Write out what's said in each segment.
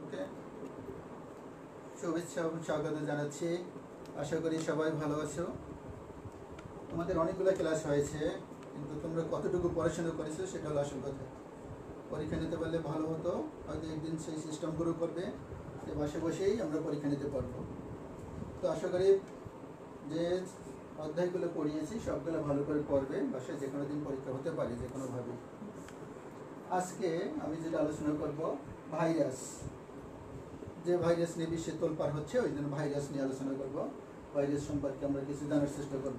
ওকে, শুভেচ্ছা এবং স্বাগত জানাচ্ছি। আশা করি সবাই ভালো আছো। তোমাদের অনেকগুলো ক্লাস হয়েছে, কিন্তু তোমরা কতটুকু পড়াশোনা করেছো সেটা হলো আসল কথা। পরীক্ষা নিতে পারলে ভালো হতো, হয়তো একদিন সেই সিস্টেমগুলো করবে যে বসে বসেই আমরা পরীক্ষা নিতে পারবো। তো আশা করি যে অধ্যায়গুলো পড়িয়েছি সবগুলো ভালো করে পড়বে, বাসায় যে কোনো দিন পরীক্ষা হতে পারে যে কোনোভাবে। আজকে আমি যেটা আলোচনা করব ভাইরাস, যে ভাইরাস নিয়ে বিশ্বে তোলপাড় হচ্ছে ওই জন্য ভাইরাস নিয়ে আলোচনা করব। ভাইরাস সম্পর্কে আমরা কিছু জানার চেষ্টা করব।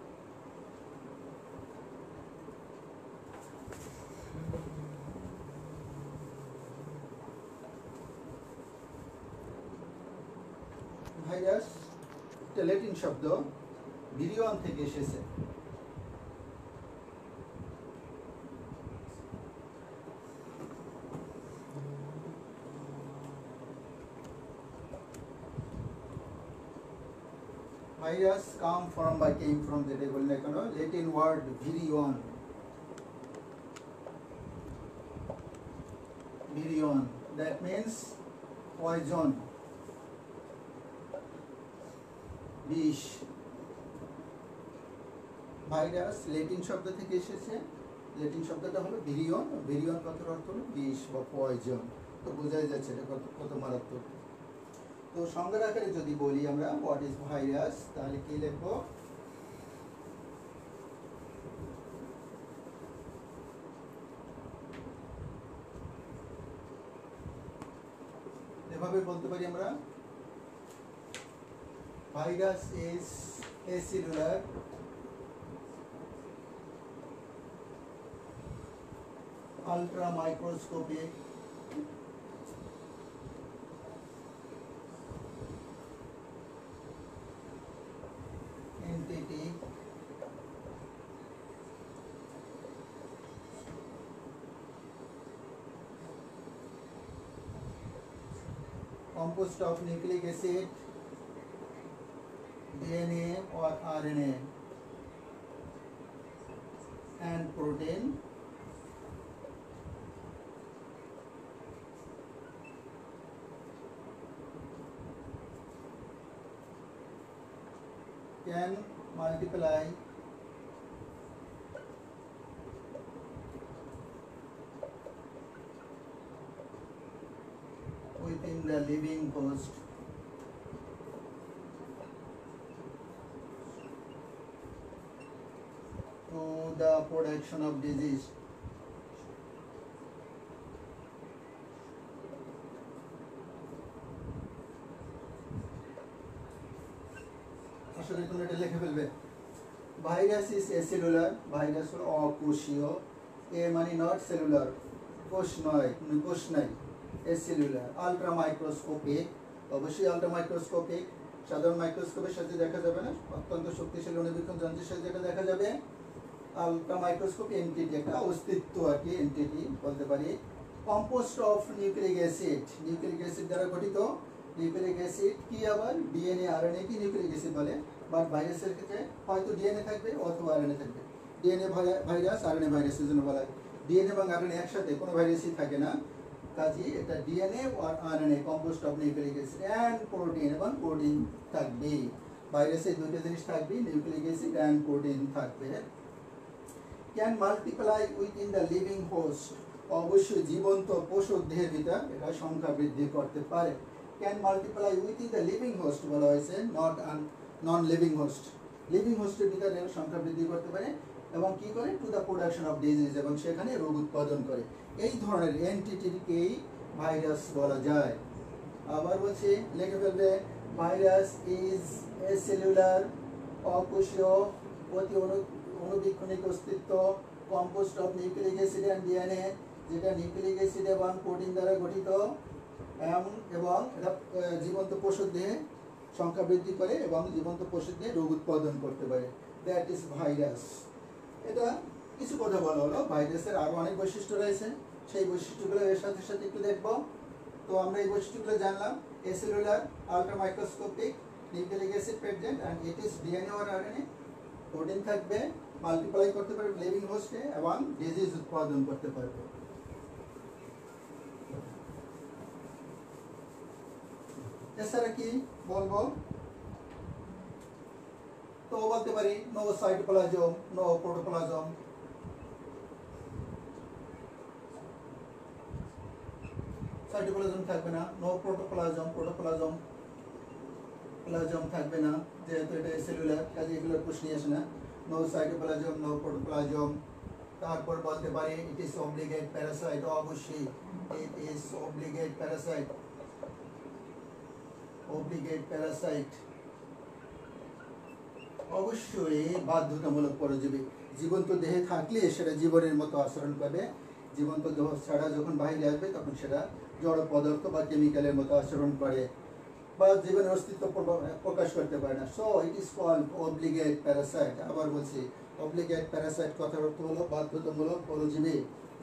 ভাইরাস একটা ল্যাটিন শব্দ, ভিরিয়ন থেকে এসেছে। Virus came from the Latin word virion. Virion, that means poison, বিষ। ভাইরাস ল্যাটিন শব্দ থেকে এসেছে। ল্যাটিন শব্দটা হলো ভিরিয়ন। ভিরিয়ন কথার অর্থ হলো বিষ বা পয়জন। তো বোঝাই যাচ্ছে এটা কত মারাত্মক। তো সংজ্ঞার আকারে যদি বলি আমরা হোয়াট ইজ ভাইরাস, তাহলে কি লিখবো? এভাবে বলতে পারি আমরা, virus is acellular ultra microscopic entity composed of nucleic acid, DNA or RNA and protein can multiply within the living host to the production of disease. আসলে তোমরা এটা লিখে ফেলবে। ভাইরাস ইজ এসেলুলার, ভাইরাস হলো অকোষীয়। এ মানে নট সেলুলার, কোষ নয়, কোষ নাই, এসেলুলার। আলট্রা মাইক্রোস্কোপিক, অবশ্যই আলট্রা মাইক্রোস্কোপিক, সাধারণ মাইক্রোস্কোপের সাথে দেখা যাবে না, অত্যন্ত শক্তিশালী অণুবীক্ষণ যন্ত্রের সাথে যেটা দেখা যাবে। আলট্রা মাইক্রোস্কোপ এন্টিটি, একটা অস্তিত্ব আর কি, এন্টিটি বলতে পারি। Composed of nucleic acid, nucleic acid দ্বারা গঠিত। নিউক্লিক অ্যাসিড কি আবার ডিএনএ আরএনএ কি নিউক্লিক অ্যাসিড বলে, বাট ভাইরাসের ক্ষেত্রে হয়তো ডিএনএ থাকবে অথবা আরএনএ থাকবে। ডিএনএ ভাইরাস, আরএনএ ভাইরাসের জন্য বলা হয়। ডিএনএ এবং আরএনএ একসাথে কোনো ভাইরাসই থাকে না, কাজেই এটা ডিএনএ আর RNA composed of nucleic acid and protein, এবং প্রোটিন থাকবে। ভাইরাসে দুইটা জিনিস থাকবে, নিউক্লিক অ্যাসিড অ্যান্ড প্রোটিন থাকবে। Can multiply within the living host, অবশ্যই জীবন্ত পশু দেহের ভিতর এটা সংখ্যা বৃদ্ধি করতে পারে। Can multiply within the living host বলা হয়েছে, নন লিভিং হোস্ট। লিভিং হোস্টের ভিতরে সংখ্যা বৃদ্ধি করতে পারে এবং কি করে, to the production of disease, এবং সেখানে রোগ উৎপাদন করে। এই ধরনের এন্টিটিকেই ভাইরাস বলা যায়। আবার বলছি, লিখে ফেলবে, ভাইরাস ইজ এ সেলুলার, অকোষীয়, অতি অণুবীক্ষণিক অস্তিত্ব, composed of nucleic acid and DNA, যেটা নিউক্লিক অ্যাসিড এবং প্রোটিন দ্বারা গঠিত, এবং এটা জীবন্ত পশুর দেহে সংখ্যা বৃদ্ধি করে এবং জীবন্ত পশুর দেহে রোগ উৎপাদন করতে পারে। That is virus. এটা কিছু কথা বলা হলো। ভাইরাসের আরও অনেক বৈশিষ্ট্য রয়েছে, সেই বৈশিষ্ট্যগুলো এর সাথে সাথে একটু দেখব। তো আমরা এই বৈশিষ্ট্যগুলো জানলাম, acellular, ultra microscopic, nucleic acid present and it is DNA or RNA, protein থাকবে, মাল্টিপ্লাই করতে পারবে লিভিং হোস্টে এবং ডিজিজ উৎপাদন করতে পারবে। এছাড়া কি বলবো, তো বলতে পারি no cytoplasm, no protoplasm, cytoplasm থাকবে না, নো প্রোটোপ্লাজম, প্লাজম থাকবে না, যেহেতু এটা সেলুলার, কাজে এগুলোর প্রশ্ন আসে না। No cytoplasm, no protoplasm. তারপর বলতে পারি ইট ইজ অব্লিগেট প্যারাসাইট, অবশ্যই it is obligate parasite, obligate parasite অবশ্যই বাধ্যতামূলক পরজীবী। জীবন্ত দেহে থাকলে সেটা জীবনের মতো আচরণ করবে, জীবন্ত দেহ ছাড়া যখন বাইরে আসবে তখন সেটা জড় পদার্থ বা কেমিক্যালের মতো আচরণ করে বা জীবনের অস্তিত্ব প্রকাশ করতে পারে না। So it is called obligate parasite. আবার বলছি, অব্লিগেট প্যারাসাইট কথার অর্থ হলো বাধ্যতামূলক পরজীবী।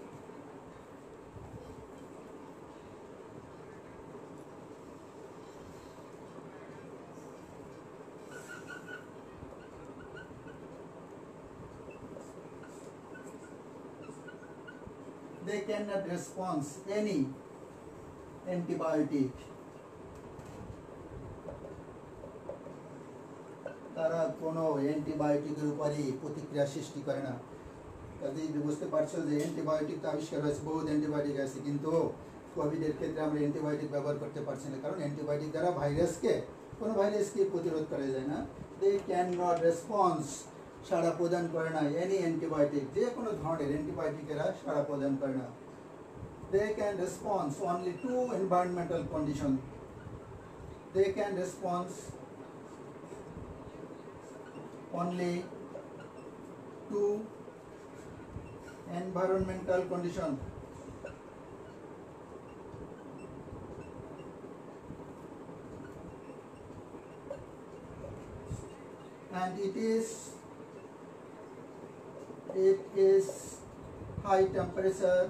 They cannot respond any antibiotic, তারা কোনো অ্যান্টিবায়োটিকের উপরে প্রতিক্রিয়া সৃষ্টি করে না। কাজেই বুঝতে পারছো যে অ্যান্টিবায়োটিক তো আবিষ্কার হয়েছে, বহুত অ্যান্টিবায়োটিক আছে, কিন্তু কোভিডের ক্ষেত্রে আমরা অ্যান্টিবায়োটিক ব্যবহার করতে পারছি না, কারণ অ্যান্টিবায়োটিক দ্বারা কোনো ভাইরাসকে প্রতিরোধ করা যায় না। দে ক্যান নট রেসপন্স, সাড়া প্রদান করে না এনি অ্যান্টিবায়োটিক, যে কোনো ধরনের অ্যান্টিবায়োটিকেরা সাড়া প্রদান করে না। They can respond only to environmental condition. They can respond only to environmental condition. And it is high temperature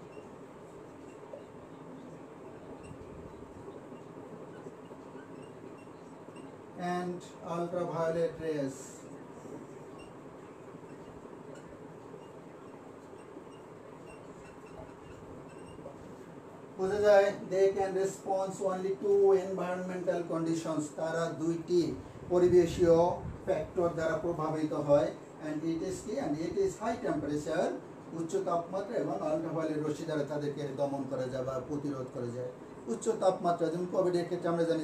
and ultraviolet rays. বোঝা যায় they can respond only to environmental conditions, তারা দুইটি পরিবেশীয় ফ্যাক্টর দ্বারা প্রভাবিত হয়। and it is কি, and it is high temperature, উচ্চ তাপমাত্রা এবং আল্ট্রাভায়োলেট রশ্মি দ্বারা তাদেরকে দমন করা যায় বা প্রতিরোধ করা যায়। উচ্চ তাপমাত্রা, যেমন কোভিডের ক্ষেত্রে আমরা জানি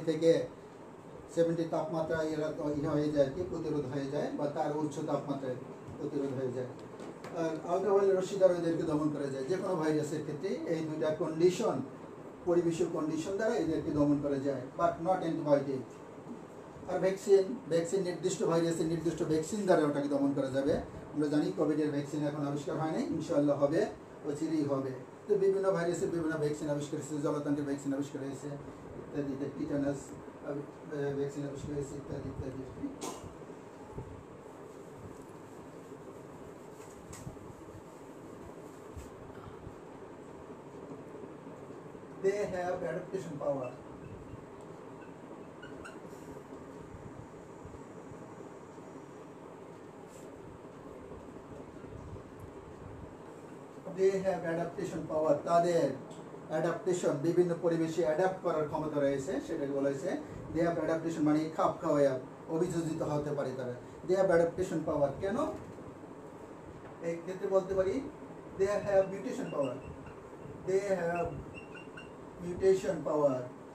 70 তাপমাত্রা এরা হয়ে যায়, কি প্রতিরোধ হয়ে যায়, বা তার উচ্চ তাপমাত্রায় প্রতিরোধ হয়ে যায়। আর আল্ট্রাভায়োলেট রশ্মি দ্বারা এদেরকে দমন করা যায়। যে কোনো ভাইরাসের ক্ষেত্রে এই দুইটা কন্ডিশন, পরিবেশীয় কন্ডিশন দ্বারা এদেরকে দমন করা যায়, বাট নট অ্যান্টিবায়োটিক। আর ভ্যাকসিন নির্দিষ্ট ভাইরাসের নির্দিষ্ট ভ্যাকসিন দ্বারা ওটাকে দমন করা যাবে। আমরা জানি কোভিডের ভ্যাকসিন এখন আবিষ্কার হয় নাই, ইনশাআল্লাহ হবে, অচিরেই হবে। তো বিভিন্ন ভাইরাসের বিভিন্ন ভ্যাকসিন আবিষ্কার হয়েছে, জলতন্ত্রের ভ্যাকসিন আবিষ্কার হয়েছে ইত্যাদি, টিটানাস ভ্যাকসিন আবিষ্কার হয়েছে ইত্যাদি ইত্যাদি। They have adaptation power. They have adaptation power. তাদের অ্যাডাপ্টেশন, বিভিন্ন পরিবেশে অ্যাডাপ্ট করার ক্ষমতা রয়েছে, সেটাকে বলা হয়েছে they have adaptation, মানে খাপ খাওয়া, অভিযোজিত হতে পারে তারা। they have adaptation power। কেন? এই ক্ষেত্রে বলতে পারি they have mutation power. They have mutation power.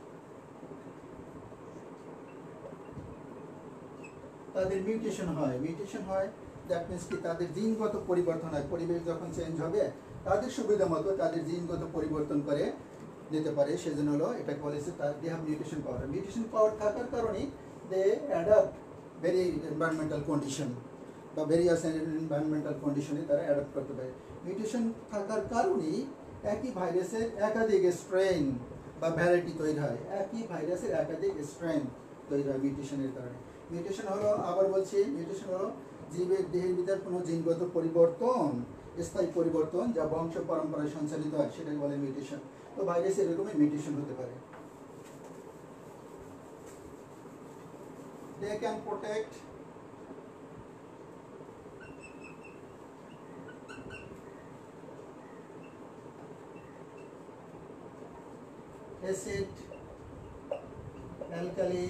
তাদের মিউটেশন হয়, দ্যাট মিনস কি তাদের জিনগত পরিবর্তন হয়। পরিবেশ যখন চেঞ্জ হবে তাদের সুবিধা মতো তাদের জিনগত পরিবর্তন করে নিতে পারে, সেজন্য হলো এটাকে বলেছে they have mutation power. Mutation power থাকার কারণে they adapt very environmental condition বা ভেরিয়াস এনভায়রনমেন্টাল কন্ডিশনে তারা অ্যাডাপ্ট করতে পারে। মিউটেশন থাকার কারণেই একই ভাইরাসের একাধিক স্ট্রেন বা ভ্যারাইটি তৈরি হয়, একই ভাইরাসের একাধিক স্ট্রেন তৈরি হয় মিউটেশনের কারণে। মিউটেশন হলো, আবার বলছি, মিউটেশন হলো জীবের দেহের ভিতর কোনো জিনগত পরিবর্তন, স্থায়ী পরিবর্তন যা বংশ পরম্পরায় সঞ্চালিত হয়, সেটাকে বলে মিউটেশন। তো ভাইরাসে এরকমই মিউটেশন হতে পারে। They can protect acid alkali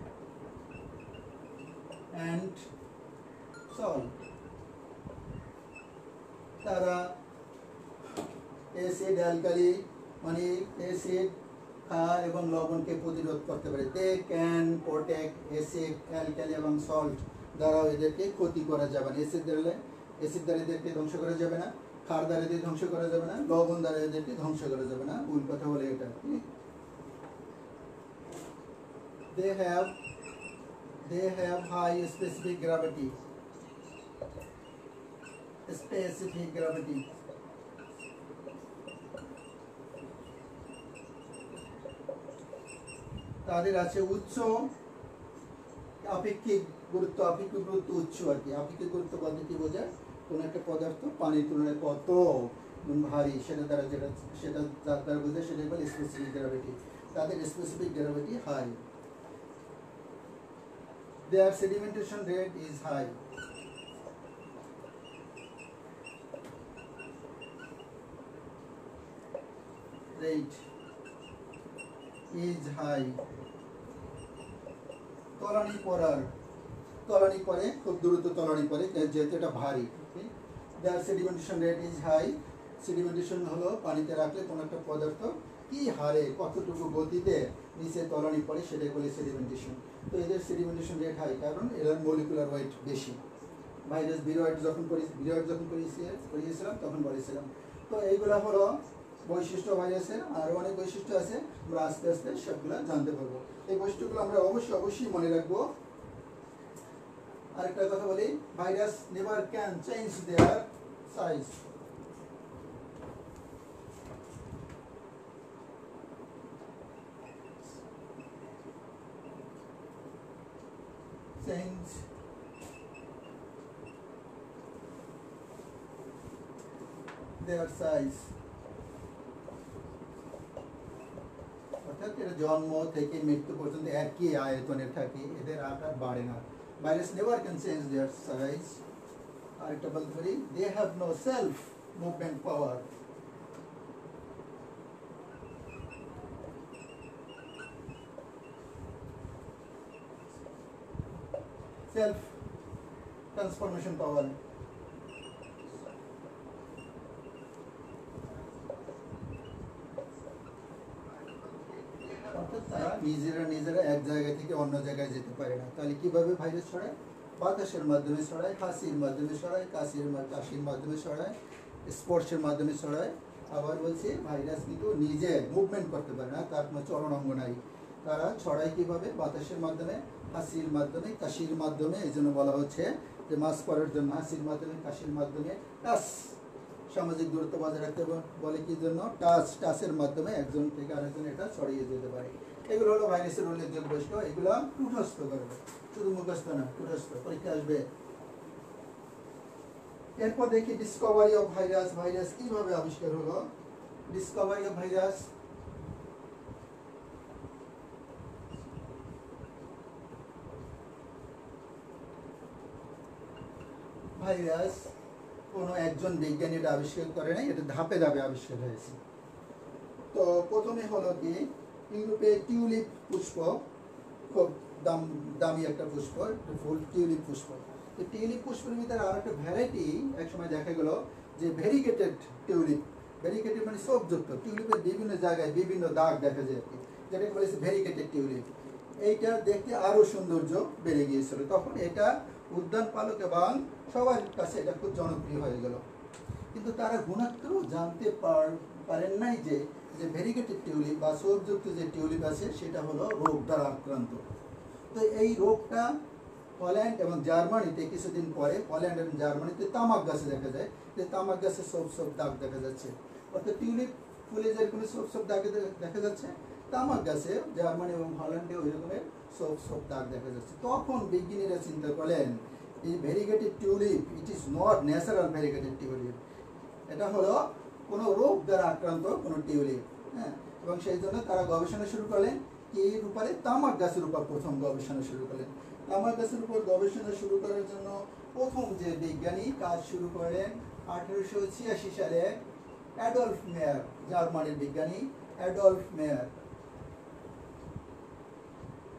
and salt তারা অ্যাসিড অ্যালকালি মানে অ্যাসিড ক্ষার এবং লবণকে প্রতিরোধ করতে পারে they can protect acid alkali এবং সল্ট দ্বারা এদেরকে ক্ষতি করা যাবে না অ্যাসিড দ্বারা এদেরকে ধ্বংস করা যাবে না ক্ষার দ্বারা এদের ধ্বংস করা যাবে না লবণ দ্বারা এদেরকে ধ্বংস করা যাবে না ভুল কথা বলে এটা they have high specific gravity তাদের আছে উচ্চ আপেক্ষিক গুরুত্ব উচ্চ আর কি আপেক্ষিক গুরুত্ব বলতে কি বোঝায় কোন একটা পদার্থ পানির তুলনায় কত ভারী সেটা যার দ্বারা বোঝায় সেটা বলে স্পেসিফিক গ্র্যাভিটি তাদের specific gravity high their sedimentation rate is high তলানি পরে খুব দ্রুত তলানি পরে যেহেতু এটা ভারী their sedimentation rate is high sedimentation হলো পানিতে রাখলে কোনো একটা পদার্থ কি হারে কতটুকু গতিতে নিচে তলানি পড়ে সেটাই বলে সেডিমেন্টেশন তো এদের সেডিমেন্টেশন রেট হাই কারণ এদের মলিকুলার ওয়েট বেশি ভাইরাস ভিরয়েড যখন পড়িয়েছিলাম তখন বলেছিলাম তো এইগুলা হলো বৈশিষ্ট্য ভাইরাসের আরও অনেক বৈশিষ্ট্য আছে আমরা আস্তে আস্তে সবগুলো জানতে পারবো এই বৈশিষ্ট্যগুলো আমরা অবশ্যই মনে রাখবো আরেকটা কথা বলি virus never can change their size অর্থাৎ এর জন্ম থেকে মৃত্যু পর্যন্ত একই আয়তনের থাকে এদের আকার বাড়ে না virus never can change their size আরেকটা বলতে পারি they have no self movement power self transformation power তারা নিজেরা এক জায়গা থেকে অন্য জায়গায় যেতে পারে না তাহলে কিভাবে ভাইরাস ছড়ায় বাতাসের মাধ্যমে ছড়ায় হাসির মাধ্যমে ছড়ায় কাশির মাধ্যমে ছড়ায় স্পর্শের মাধ্যমে ছড়ায় আবার বলছে ভাইরাস কিন্তু নিজে মুভমেন্ট করতে পারে না তার কোনো চলন অঙ্গ নাই তারা ছড়ায় কিভাবে বাতাসের মাধ্যমে হাসির মাধ্যমে কাশির মাধ্যমে এই জন্য বলা হচ্ছে যে মাস্ক পরার জন্য হাসির মাধ্যমে কাশির মাধ্যমে টাচ সামাজিক দূরত্ব বজায় রাখতে বলে কি জন্য টাচের মাধ্যমে একজন থেকে আরেকজন এটা ছড়িয়ে যেতে পারে এগুলো হলো ভাইরাসের উল্লেখযোগ্য বৈশিষ্ট্য এগুলো কুঠস্থ করবে শুধু মুখস্থ না কুঠস্থ পরীক্ষা আসবে এরপর দেখি ডিসকভারি অফ ভাইরাস কিভাবে আবিষ্কার হলো ডিসকভারি অফ ভাইরাস কোনো একজন বিজ্ঞানী এটা আবিষ্কার করে নাই এটা ধাপে ধাপে আবিষ্কার হয়েছে তো প্রথমে হলো কি ইউরোপে টিউলিপ পুষ্প খুব দামি একটা পুষ্প ফুল টিউলিপ পুষ্প তো টিউলিপ পুষ্পের ভিতরে আর একটা ভ্যারাইটি একসময় দেখা গেল যে ভেরিগেটেড টিউলিপ ভেরিগেটেড মানে সবযুক্ত টিউলিপের বিভিন্ন জায়গায় বিভিন্ন দাগ দেখা যায় আর কি যেটাকে বলেছে ভেরিগেটেড টিউলিপ এইটা দেখতে আরও সৌন্দর্য বেড়ে গিয়েছিল তখন এটা উদ্যান পালক এবং সবার কাছে এটা খুব জনপ্রিয় হয়ে গেল কিন্তু তারা গুণাত্ম জানতে পারেন নাই যে ভেরিগেটেড টিউলিপ বা সবযুক্ত যে টিউলিপ আছে সেটা হলো রোগ দ্বারা আক্রান্ত তো এই রোগটা পল্যান্ড এবং জার্মানিতে কিছুদিন পরে পল্যান্ড এবং জার্মানিতে তামাক গাছে দেখা যায় যে তামাক গাছে সব দাগ দেখা যাচ্ছে অর্থাৎ টিউলিপ ফুলে যেরকম সব দাগ দেখা যাচ্ছে তামাক গাছে জার্মানি এবং হল্যান্ডে ওই রকমের সব দাগ দেখা যাচ্ছে তখন বিজ্ঞানীরা চিন্তা করলেন এই variegated tulip it is not natural variegated tulip এটা হলো কোনো রোগ দ্বারা আক্রান্ত কোনো টিউলিপ হ্যাঁ এবং সেই জন্য তারা গবেষণা শুরু করলেন কি এর উপরে তামাক গাছের উপর প্রথম গবেষণা শুরু করলেন তামাক গাছের উপর গবেষণা শুরু করার জন্য প্রথম যে বিজ্ঞানী কাজ শুরু করলেন 1886 সালে অ্যাডলফ মেয়ার জার্মানির বিজ্ঞানী অ্যাডলফ মেয়ার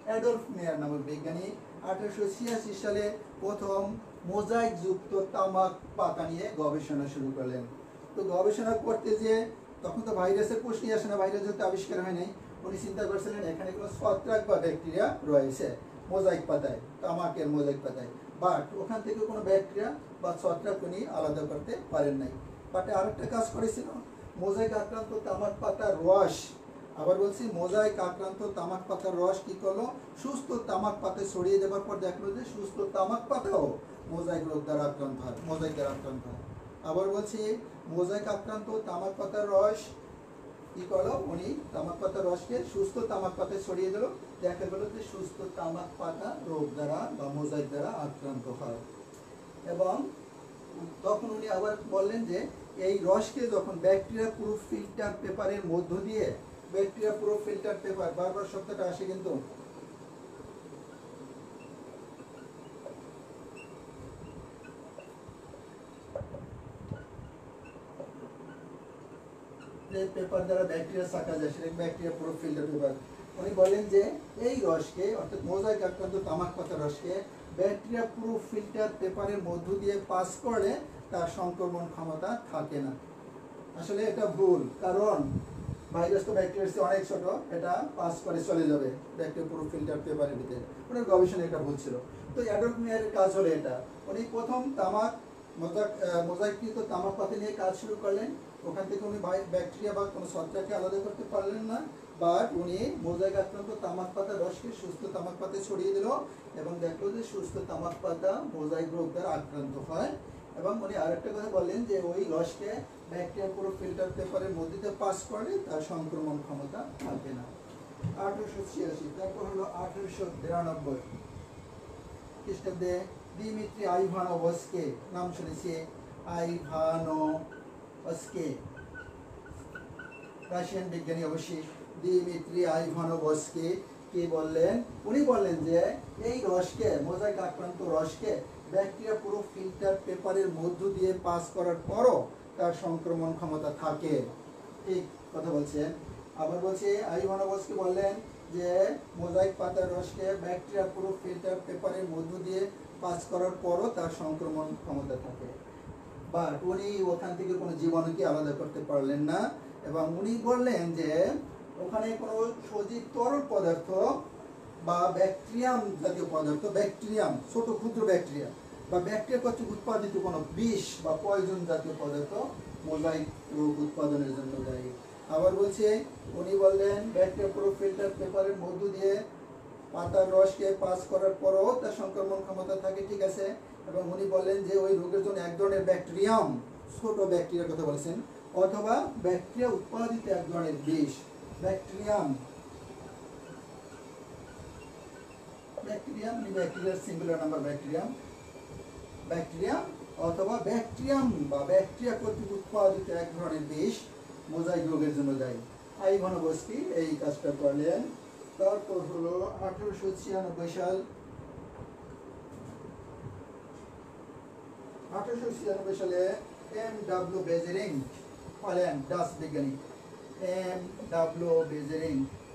অ্যাডলফ মেয়ার নামক বিজ্ঞানী 1886 সালে প্রথম মোজাইক যুক্ত তামাক পাতা নিয়ে গবেষণা শুরু করলেন। তো গবেষণা করতে যে তখন তো ভাইরাসের প্রশ্নই আসে না, ভাইরাস যেহেতু আবিষ্কার হয় নাই, উনি চিন্তা করছিলেন এখানে কোনো ছত্রাক বা ব্যাকটেরিয়া রয়েছে মোজাইক পাতায়, তামাকের মোজাইক পাতায়, বাট ওখান থেকে কোনো ব্যাকটেরিয়া বা ছত্রাক উনি আলাদা করতে পারেন নাই। বাট আরেকটা কাজ করেছিল, মোজাইক আক্রান্ত তামাক পাতার রস, আবার বলছি মোজাইক আক্রান্ত তামাক পাতার রস কি করলো, সুস্থ তামাক পাতায় ছড়িয়ে দেওয়ার পর দেখলো যে সুস্থ তামাক পাতাও মোজাইক রোগ দ্বারা আক্রান্ত হয়, মোজাইক দ্বারা আক্রান্ত হয়। আবার বলছি মোজাইক আক্রান্ত তামাক পাতার রস কি করলো, উনি তামাক পাতার রসকে সুস্থ তামাক পাতায় ছড়িয়ে দিল, দেখা গেল যে সুস্থ তামাক পাতা রোগ দ্বারা বা মোজাইক দ্বারা আক্রান্ত হয়। এবং তখন উনি আবার বললেন যে এই রসকে যখন ব্যাকটেরিয়া প্রুফ ফিল্টার পেপারের মধ্য দিয়ে, ব্যাকটেরিয়া প্রুফ ফিল্টার পেপার, বারবার শব্দটা আসে কিন্তু যে পেপার দ্বারা ব্যাকটেরিয়া ছাঁকা যায় সেটা ব্যাকটেরিয়া প্রুফ ফিল্টার পেপার। উনি বলেন যে এই রসকে অর্থাৎ মোজাইক আক্রান্ত তামাক পাতার রসকে ব্যাকটেরিয়া প্রুফ ফিল্টার পেপারের মধ্য দিয়ে পাস করলে তার সংক্রমণ ক্ষমতা থাকে না। আসলে এটা ভুল, কারণ ভাইরাস তো ব্যাকটেরিয়ার চেয়ে অনেক ছোট, এটা পাস করে চলে যাবে ব্যাকটেরিয়া প্রুফ ফিল্টার পেপারের ভিতরে। ওনার গবেষণা এটা ভুল ছিল। তো অ্যাডলফ মেয়ারের কাজ হলো এটা, উনি প্রথম তামাক মোজাইকৃত তামাক পাতা নিয়ে কাজ শুরু করলেন। ওখান থেকে উনি ব্যাকটেরিয়া বা কোনো ছত্রাককে আলাদা করতে পারলেন না, বাট উনি মোজাইক আক্রান্ত তামাক পাতার রসকে সুস্থ তামাক পাতায় ছড়িয়ে দিল এবং দেখলো যে সুস্থ তামাক পাতা মোজাইক রোগ দ্বারা আক্রান্ত হয়। এবং উনি আরেকটা কথা বললেন যে ওই রসকে ব্যাকটেরিয়া পুরো ফিল্টার পেপারের মধ্যে দিয়ে পাস করলে তার সংক্রমণ ক্ষমতা থাকে না। 1886, তারপর হলো 1892 খ্রিস্টাব্দে দিমিত্রি আইভানোভস্কি, নাম শুনেছি, আইভানোভস্কি, রাশিয়ান বিজ্ঞানী অবশ্যই। দিমিত্রি আইভানোভস্কি কি বললেন, উনি বললেন যে এই রসকে, মোজাইক আক্রান্ত রসকে ব্যাকটেরিয়া পুরো ফিল্টার পেপারের মধ্য দিয়ে পাস করার পরও তার সংক্রমণ ক্ষমতা থাকে। ঠিক কথা বলছেন। আবার বলছে আইভানোভস্কি বললেন যে মোজাইক পাতার রসকে ব্যাকটেরিয়া পুরো ফিল্টার পেপারের মধ্য দিয়ে পাস করার পরও তার সংক্রমণ ক্ষমতা থাকে, বাট উনি ওখান থেকে কোনো জীবাণুকে আলাদা করতে পারলেন না। এবং উনি বললেন যে ওখানে কোনো সজীব তরল পদার্থ বা ব্যাকটেরিয়াম জাতীয় পদার্থ, ব্যাকটেরিয়াম ছোট ক্ষুদ্র ব্যাকটেরিয়া বা ব্যাকটেরিয়া কর্তৃক উৎপাদিত কোনো বিষ বা পয়জন জাতীয় পদার্থ মোজাইক রোগ উৎপাদনের জন্য দায়ী। আবার বলছে উনি বললেন ব্যাকটেরিয়া পুরো ফিল্টার পেপারের মধ্য দিয়ে পাতার রসকে পাস করার পরও তার সংক্রমণ ক্ষমতা থাকে, ঠিক আছে। এবং উনি বললেন যে ওই রোগের জন্য এক ধরনের ব্যাকটেরিয়াম, ছোট ব্যাকটেরিয়ার কথা বলেছেন, অথবা ব্যাকটেরিয়া উৎপাদিত এক ধরনের বিষ, ব্যাকটেরিয়াম, ব্যাকটেরিয়াম ব্যাকটেরিয়ার সিঙ্গুলার নাম্বার ব্যাকটেরিয়াম, ব্যাকটেরিয়াম অথবা ব্যাকটেরিয়াম বা ব্যাকটেরিয়া কর্তৃক উৎপাদিত এক ধরনের বিষ মোজাইক রোগের জন্য দায়ী। আইভানোভস্কি এই কাজটা করলেন। তারপর হলো 1896 সাল, 1896 সালে M.W. বেজেরিং হলেন ডাচ বিজ্ঞানী। M.W. বেজেরিং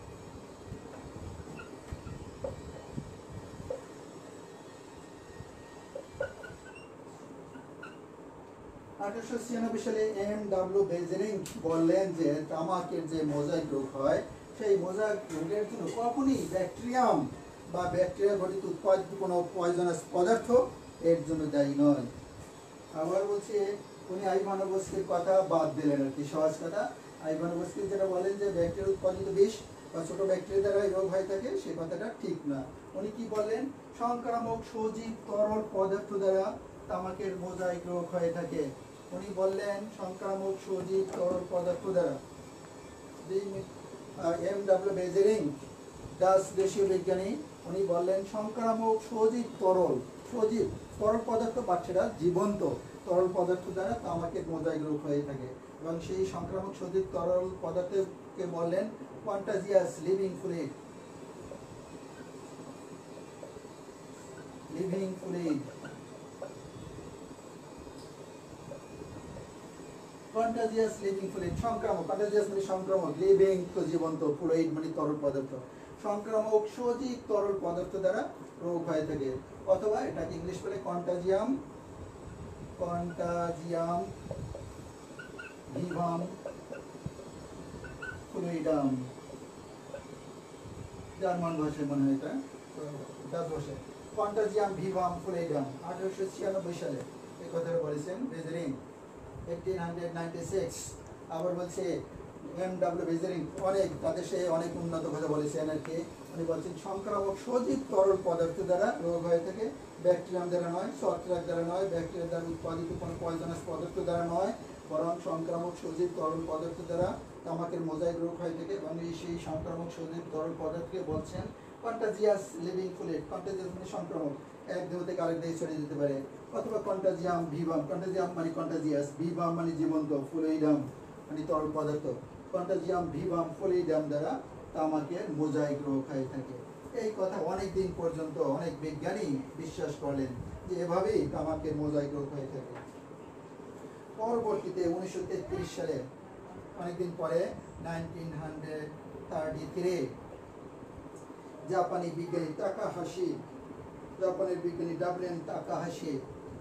সালে M.W. বেজেরিং বললেন যে তামাকের যে মোজাইক রোগ হয় সেই মোজাইক রোগের জন্য কখনই ব্যাকটেরিয়াম বা ব্যাকটেরিয়া ঘটিত উৎপাদিত কোনো পয়জনাস পদার্থ এর জন্য দায়ী নয়। আবার বলছে উনি আইভানোভস্কির কথা বাদ দিলেন আর কি, সহজ কথা। আইভানোভস্কি যেটা বলেন যে ব্যাকটেরিয়া উৎপাদিত বিষ বা ছোট ব্যাকটেরিয়া দ্বারা এই রোগ হয়ে থাকে, সেই কথাটা ঠিক না। উনি কি বললেন, সংক্রামক সজীব তরল পদার্থ দ্বারা তামাকের মোজাইক রোগ হয়ে থাকে। উনি বললেন সংক্রামক সজীব তরল পদার্থ দ্বারা। M.W. বেজেরিং ডাচ দেশীয় বিজ্ঞানী, উনি বললেন সংক্রামক সজীব তরল পদার্থ বা সেটা জীবন্ত তরল পদার্থ দ্বারা তামাকের মোজাইক রোগ হয়ে থাকে। এবং সেই সংক্রামক সজীব তরল পদার্থকে বললেন contagious living fluid, living fluid, contagious living fluid, সংক্রামক, কন্টাজিয়াস মানে সংক্রামক, লিভিং তো জীবন্ত, ফ্লুইড মানে তরল পদার্থ, সংক্রামক সজীব তরল পদার্থ দ্বারা রোগ হয়ে থাকে, অথবা এটাকে ইংলিশ বলে কন্টাজিয়াম ভিভাম ফ্লুইডাম, জার্মান ভাষায় মনে হয় এটা, ডাচ ভাষায় কন্টাজিয়াম ভিভাম ফ্লুইডাম 1896 সালে এই কথাটা বলেছেন বেজারিং 1896। আবার বলছে এম.ডব্লিউ. বেজারিং অনেক তাদের সে অনেক উন্নত কথা বলেছেন আর কি। উনি বলছেন সংক্রামক সজীব তরল পদার্থ দ্বারা রোগ হয়ে থাকে, ব্যাকটেরিয়াম দ্বারা নয়, ছত্রাক দ্বারা নয়, ব্যাকটেরিয়া দ্বারা উৎপাদিত কোনো পয়জনাস পদার্থ দ্বারা নয়, বরং সংক্রামক সজীব তরল পদার্থ দ্বারা তামাকের মোজাইক রোগ হয়ে থাকে। এবং সেই সংক্রামক সজীব তরল পদার্থকে বলছেন কন্টাজিয়াস লিভিং ফ্লুইড। কন্টাজিয়াস মানে সংক্রামক, এক দেহ থেকে আরেক দেহে ছড়িয়ে যেতে পারে। অথবা কন্টাজিয়াম ভিভাম, কন্টাজিয়াম মানে কন্টাজিয়াস, ভিভাম মানে জীবন্ত, ফ্লুইডাম মানে তরল পদার্থ। কন্টাজিয়াম ভিভাম ফ্লুইডাম দ্বারা তামাকের মোজাইক রোগ হয়ে থাকে। এই কথা অনেক দিন পর্যন্ত অনেক বিজ্ঞানী বিশ্বাস করলেন যে এভাবেই তামাকের মোজাইক রোগ হয়ে থাকে। পরবর্তীতে 1933 সালে, অনেকদিন পরে 1933, জাপানি বিজ্ঞানী তাকাহাশি, জাপানের বিজ্ঞানী ডাবলিন তাকাহাশি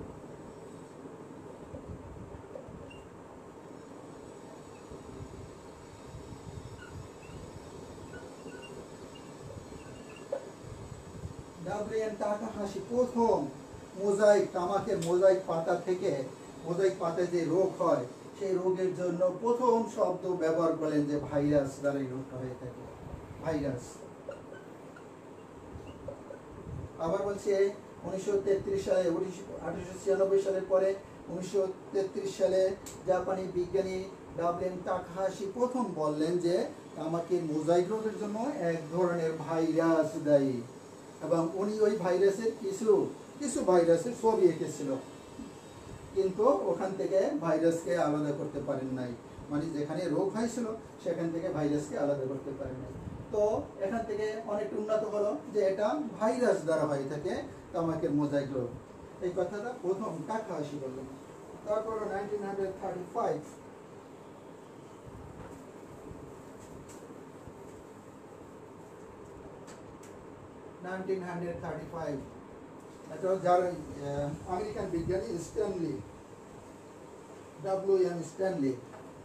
প্রথম মোজাইক, তামাকের মোজাইক পাতা থেকে, মোজাইক পাতায় যে রোগ হয় সেই রোগের জন্য প্রথম শব্দ ব্যবহার করলেন যে ভাইরাস দ্বারা এই রোগটা হয়ে থাকে, ভাইরাস। আবার বলছে 1933 সালে, 1896 সালের পরে 1933 সালে জাপানি বিজ্ঞানী ডাবলিন তাকাহাশি প্রথম বললেন যে তামাকের মোজাইক রোগের জন্য এক ধরনের ভাইরাস দায়ী। এবং উনি ওই ভাইরাসের কিছু ভাইরাসের ছবি এঁকেছিল, কিন্তু ওখান থেকে ভাইরাসকে আলাদা করতে পারেন নাই। মানে যেখানে রোগ হয়েছিল সেখান থেকে ভাইরাসকে আলাদা করতে পারেন নাই। তো এখান থেকে অনেক উন্নত হলো যে এটা ভাইরাস দ্বারা হয়ে থাকে তামাকের মোজাইক রোগ। এই কথাটা প্রথম তাকাহাশি বললেন। তারপর 1935 এটা যার আমেরিকান বিজ্ঞানী স্ট্যানলি, W.M. স্ট্যানলি,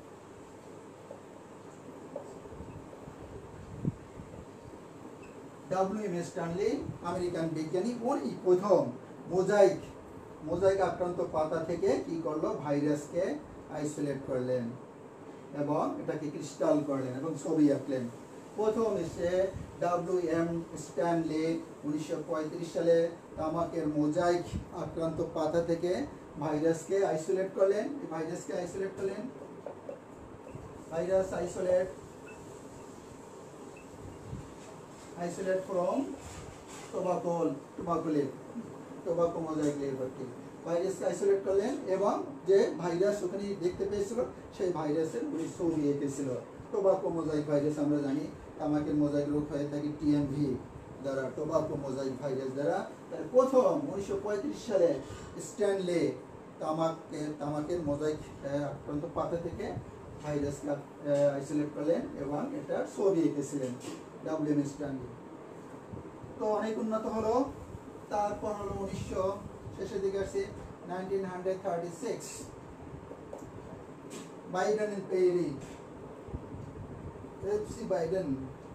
আমেরিকান বিজ্ঞানী, উনি প্রথম মোজাইক আক্রান্ত পাতা থেকে কি করলো, ভাইরাসকে আইসোলেট করলেন এবং এটাকে ক্রিস্টাল করলেন এবং ছবি আঁকলেন। প্রথম এসে W.M. স্ট্যানলি 1935 সালে তামাকের মোজাইক আক্রান্ত পাতা থেকে ভাইরাসকে আইসোলেট করলেন। Virus isolate from tobacco mosaic লেয়ারটি ভাইরাসকে আইসোলেট করলেন এবং যে ভাইরাস ওখানে দেখতে পেয়েছিল সেই ভাইরাসের ছবি এঁকেছিল। টোবাকো মোজাইক ভাইরাস আমরা জানি তামাকের মোজাইক রোগ হয়ে থাকে টিএমভি দ্বারা, টোবাকো মোজাইক ভাইরাস দ্বারা। প্রথম 1935 সালে স্ট্যানলি তামাকের মোজাইক আক্রান্ত পাতা থেকে ভাইরাসকে আইসোলেট করলেন এবং এটা ছবি এঁকেছিলেন W.M. স্ট্যানলি। তো অনেক উন্নত হলো। তারপর হলো 1900 শেষের দিকে আসছে 1936 Bawden and Pirie, FC Biden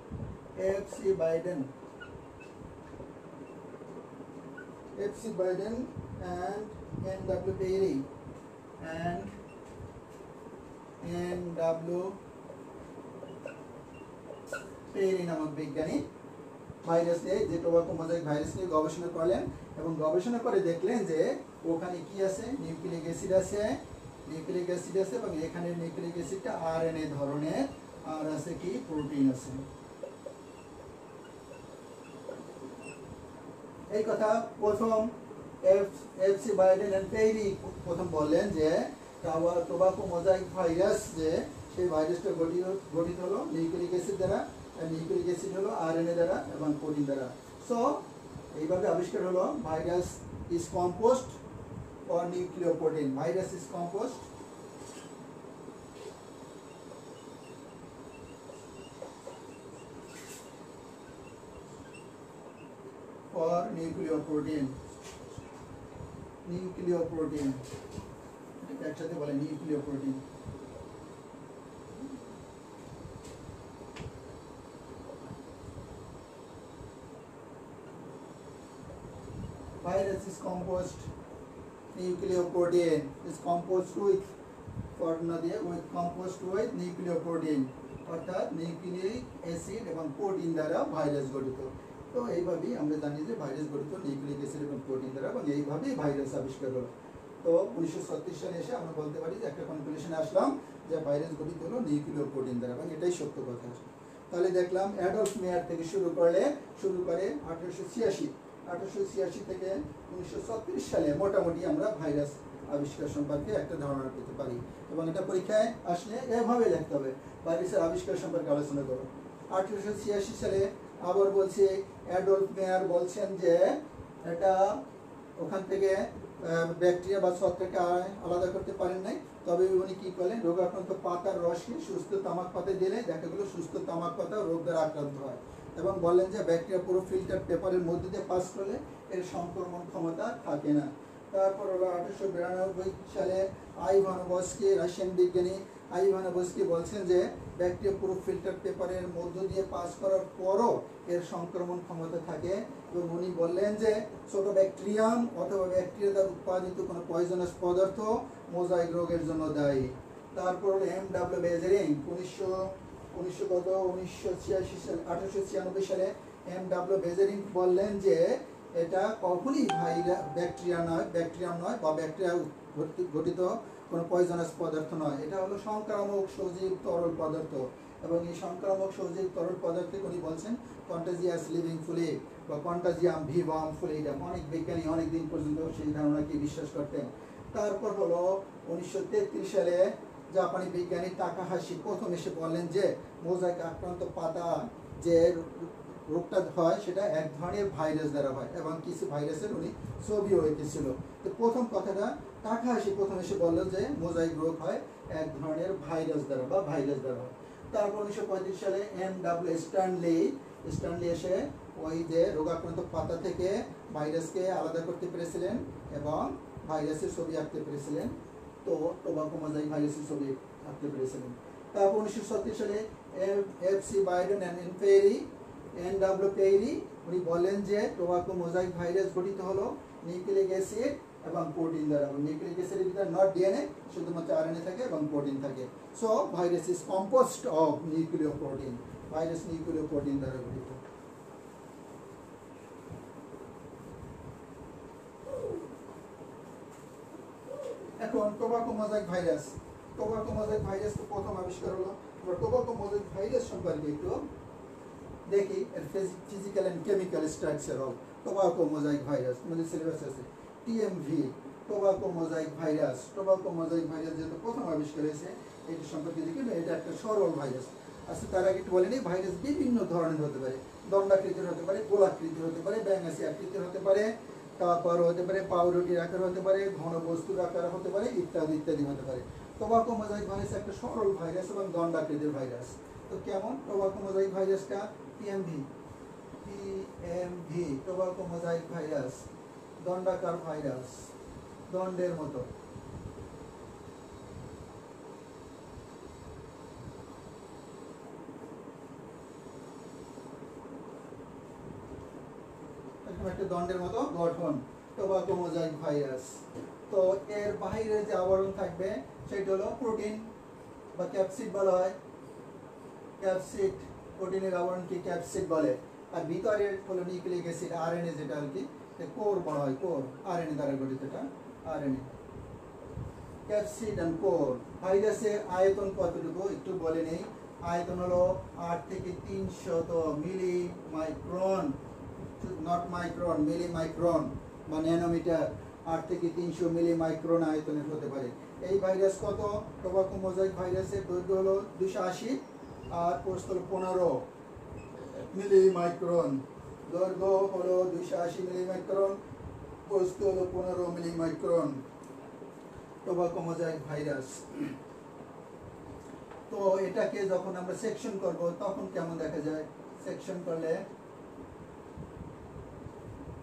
and N.W. Perry নামক বিজ্ঞানী ভাইরাস নিয়ে, যে টোবাকো মোজাইক ভাইরাস নিয়ে গবেষণা করলেন এবং গবেষণা করে দেখলেন যে ওখানে কি আছে, নিউক্লিক অ্যাসিড আছে এবং এখানে নিউক্লিক অ্যাসিডটা RNA ধরনের, আর আছে কি প্রোটিন আছে। এই কথা প্রথম FC Biden and Perry প্রথম বললেন যে টোবাকো মোজাইক ভাইরাস, যে সেই ভাইরাসটা গঠিত হলো নিউক্লিক অ্যাসিড দ্বারা, নিউক্লিক অ্যাসিড হলো RNA দ্বারা এবং প্রোটিন দ্বারা। সো এইভাবে আবিষ্কার হলো virus is composed for nucleoprotein, virus is composed for nucleoprotein. Nucleoprotein এটা একসাথে বলে নিউক্লিওপ্রোটিন। Virus is composed, nucleoprotein is composed with nucleoprotein, অর্থাৎ নিউক্লিক অ্যাসিড এবং প্রোটিন দ্বারা ভাইরাস গঠিত। তো এইভাবেই আমরা জানি যে ভাইরাস গঠিত নিউক্লিক অ্যাসিড এবং প্রোটিন দ্বারা, এবং এইভাবেই ভাইরাস আবিষ্কার হলো। তো 1936 সালে এসে আমরা বলতে পারি যে একটা কনক্লুশনে আসলাম যে ভাইরাস গঠিত হলো নিউক্লিওপ্রোটিন দ্বারা, এবং এটাই সত্য কথা। তাহলে দেখলাম অ্যাডলফ মেয়ার থেকে শুরু করে 1886 থেকে 1936 সালে মোটামুটি আমরা ভাইরাস আবিষ্কার সম্পর্কে একটা ধারণা পেতে পারি, এবং এটা পরীক্ষায় আসলে এভাবে লিখতে হবে, ভাইরাসের আবিষ্কার সম্পর্কে আলোচনা করো। 1886 সালে আবার বলছি অ্যাডলফ মেয়ার বলছেন যে এটা ওখান থেকে ব্যাকটেরিয়া বা ছত্রাককে আলাদা করতে পারেন নাই, তবে উনি কি করলেন, রোগাক্রান্ত পাতার রসকে সুস্থ তামাক পাতায় দিলে দেখা গেলো সুস্থ তামাক পাতা রোগ দ্বারা আক্রান্ত হয়, এবং বললেন যে ব্যাকটেরিয়া পুরো ফিল্টার পেপারের মধ্যে দিয়ে পাস করলে এর সংক্রমণ ক্ষমতা থাকে না। তারপর হলো 1892 সালে আইভানোভস্কি, রাশিয়ান বিজ্ঞানী আইভানোভস্কি বলছেন যে ব্যাকটেরিয়া পুরো ফিল্টার পেপারের মধ্য দিয়ে পাস করার পরও এর সংক্রমণ ক্ষমতা থাকে, এবং উনি বললেন যে ছোট ব্যাকটেরিয়াম অথবা ব্যাকটেরিয়া দ্বারা উৎপাদিত কোনো পয়জনাস পদার্থ মোজাইক রোগের জন্য দায়ী। তারপর হলো এম.ডব্লিউ. বেজারিং 1896 সালে এম.ডব্লিউ. বেজারিং বললেন যে এটা কখনই ব্যাকটেরিয়াম নয় বা ব্যাকটেরিয়া গঠিত কোনো পয়জনাস পদার্থ নয়, এটা হলো সংক্রামক সজীব তরল পদার্থ, এবং এই সংক্রামক সজীব তরল পদার্থে উনি বলছেন কন্টাজিয়াস লিভিং ফ্লুইড বা কন্টাজিয়াম ভিভাম ফ্লুইড। অনেক বিজ্ঞানী অনেক দিন পর্যন্ত সেই ধারণাকে বিশ্বাস করতেন। তারপর হলো 1933 সালে জাপানি বিজ্ঞানী তাকাহাশি প্রথম এসে বললেন যে মোজাইক আক্রান্ত পাতা যে রোগটা হয় সেটা এক ধরনের ভাইরাস দ্বারা হয়, এবং কিছু ভাইরাসের উনি ছবিও এঁকেছিল। তো প্রথম কথাটা তাকাহাশি প্রথম এসে বললো যে মোজাইক রোগ হয় এক ধরনের ভাইরাস দ্বারা বা ভাইরাস দ্বারা হয়। তারপর 1935 সালে এম.ডব্লিউ. স্ট্যানলি এসে ওই যে রোগাক্রান্ত পাতা থেকে ভাইরাসকে আলাদা করতে পেরেছিলেন এবং ভাইরাসের ছবি আঁকতে পেরেছিলেন, তো টোবাকো মোজাইক ভাইরাসের ছবি আঁকতে পেরেছিলেন। তারপর 1936 সালে এফ.সি. বাইডেন এন.ডব্লিউ. পেইরি উনি বলেন যে টোবাকো মোজাইক ভাইরাস গঠিত হলো নিউক্লিক অ্যাসিড এবং প্রোটিন দ্বারা। নিউক্লিক অ্যাসিডের ভিতরে নট ডিএনএ, শুধুমাত্র আরএনএ থাকে এবং প্রোটিন থাকে। So virus is composed of nucleoprotein. Virus nucleoprotein দ্বারা গঠিত। এখন টোবাকো মোজাইক ভাইরাস তো প্রথম আবিষ্কার হলো। টোবাকো মোজাইক ভাইরাস সম্পর্কে একটু দেখি, এর physical and chemical structure of tobacco mosaic virus. আমাদের সিলেবাস আছে টিএমভি, টোবাকো মোজাইক ভাইরাস। যেহেতু প্রথম আবিষ্কার হয়েছে এটি সম্পর্কে দেখি, এটা একটা সরল ভাইরাস। আচ্ছা, তার আগে একটু বলেনি, ভাইরাস বিভিন্ন ধরনের হতে পারে, দণ্ডাকৃতির হতে পারে, গোলাকৃতির হতে পারে, ব্যাঙাচি আকৃতির হতে পারে, তারপর হতে পারে পাউরুটির আকার হতে পারে, ঘন বস্তুর আকার হতে পারে, ইত্যাদি ইত্যাদি হতে পারে। টোবাকো মোজাইক ভাইরাস একটা সরল ভাইরাস এবং দণ্ডাকৃতির ভাইরাস। তো কেমন টোবাকো মোজাইক ভাইরাসটা? টিএমভি টোবাকো মোজাইক ভাইরাস দণ্ডাকার ভাইরাস, দণ্ডের মতো। একটা দণ্ডের মতো গঠন টোবাকো মোজাইক ভাইরাস। তো এর বাইরে যে আবরণ থাকবে সেটা হলো প্রোটিন বা ক্যাপসিড বলা হয়। ক্যাপসিড, প্রোটিনের আবরণকে ক্যাপসিড বলে, আর ভিতরে হলো নিউক্লিক অ্যাসিড আরএনএ, যেটা আর কি কোর বলা হয়। কোর আরএনএ দ্বারা গঠিত, এটা আরএনএ। Capsid and core. ভাইরাসের আয়তন কতটুকু একটু বলে নেই। আয়তন হলো 8 থেকে 300 milli micron, not micron, milli micron বা ন্যানোমিটার। 8 থেকে 300 মিলি মাইক্রন আয়তনের হতে পারে। এই ভাইরাস কত? টোবাকো মোজাইক ভাইরাসের দৈর্ঘ্য হলো 280 আর প্রস্থ হলো 15 মিলি মাইক্রন। দৈর্ঘ্য হলো 280 মিলি মাইক্রন, প্রস্থ হলো 15 milli micron. Tobacco mosaic virus. তো এটাকে যখন আমরা সেকশন করব তখন কেমন দেখা যায়? সেকশন করলে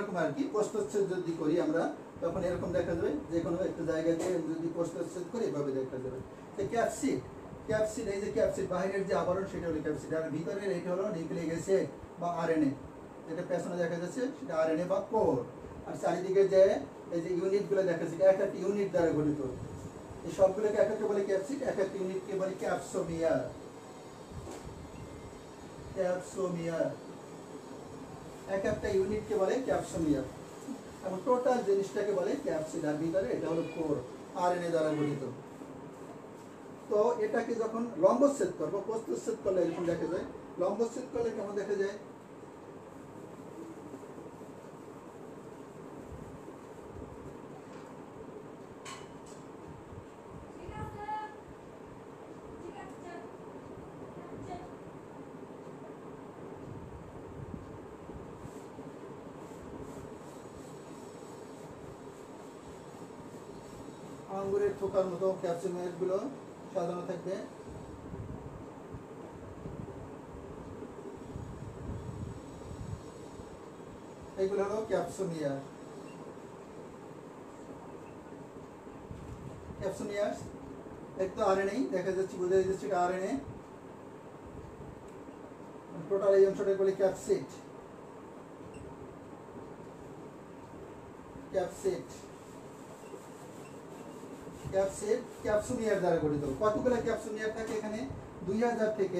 এরকম আর কি প্রস্থচ্ছেদ যদি করি আমরা তখন এরকম দেখা যাবে যে কোনো একটা জায়গাতে যদি প্রস্থচ্ছেদ করি এভাবে দেখা যাবে। তো ক্যাপসিড, ক্যাপসিড এই যে ক্যাপসিড বাইরের যে আবরণ সেটা হলো ক্যাপসিড, আর ভিতরের এইটা হলো নিউক্লিক অ্যাসিড বা আরএনএ, যেটা পেছনে দেখা যাচ্ছে সেটা আরএনএ বা কোর। আর চারিদিকে যে এই যে ইউনিটগুলো দেখা যাচ্ছে এক একটা ইউনিট দ্বারা গঠিত, এই সবগুলোকে এক একটা বলে ক্যাপসিড, এক একটা ইউনিটকে বলে ক্যাপসোমিয়ার। ক্যাপসোমিয়ার এক একটা ইউনিটকে বলে ক্যাপসোমিয়ার, এবং টোটাল জিনিসটাকে বলে ক্যাপসিড। আর ভিতরে এটা হলো কোর, আরএনএ দ্বারা গঠিত। তো এটাকে যখন লম্বচ্ছেদ করবো, প্রস্থচ্ছেদ করলে এরকম দেখা যায়, লম্বচ্ছেদ করলে কেমন দেখা যায়, আঙ্গুরের থোকার মতো ক্যাপসিমিয়ার গুলো সাজানো থাকবে। এইগুলো হলো ক্যাপসোমিয়ার। ক্যাপসোমিয়ার একটু আরএনএ দেখা যাচ্ছে, বোঝা যাচ্ছে এটা আরএনএ। টোটাল এই অংশটাকে বলে ক্যাপসিড। ক্যাপসিড ক্যাপসিড ক্যাপসোমিয়ার দ্বারা গঠিত। কতগুলো ক্যাপসোমিয়ার থাকে এখানে? 2000 থেকে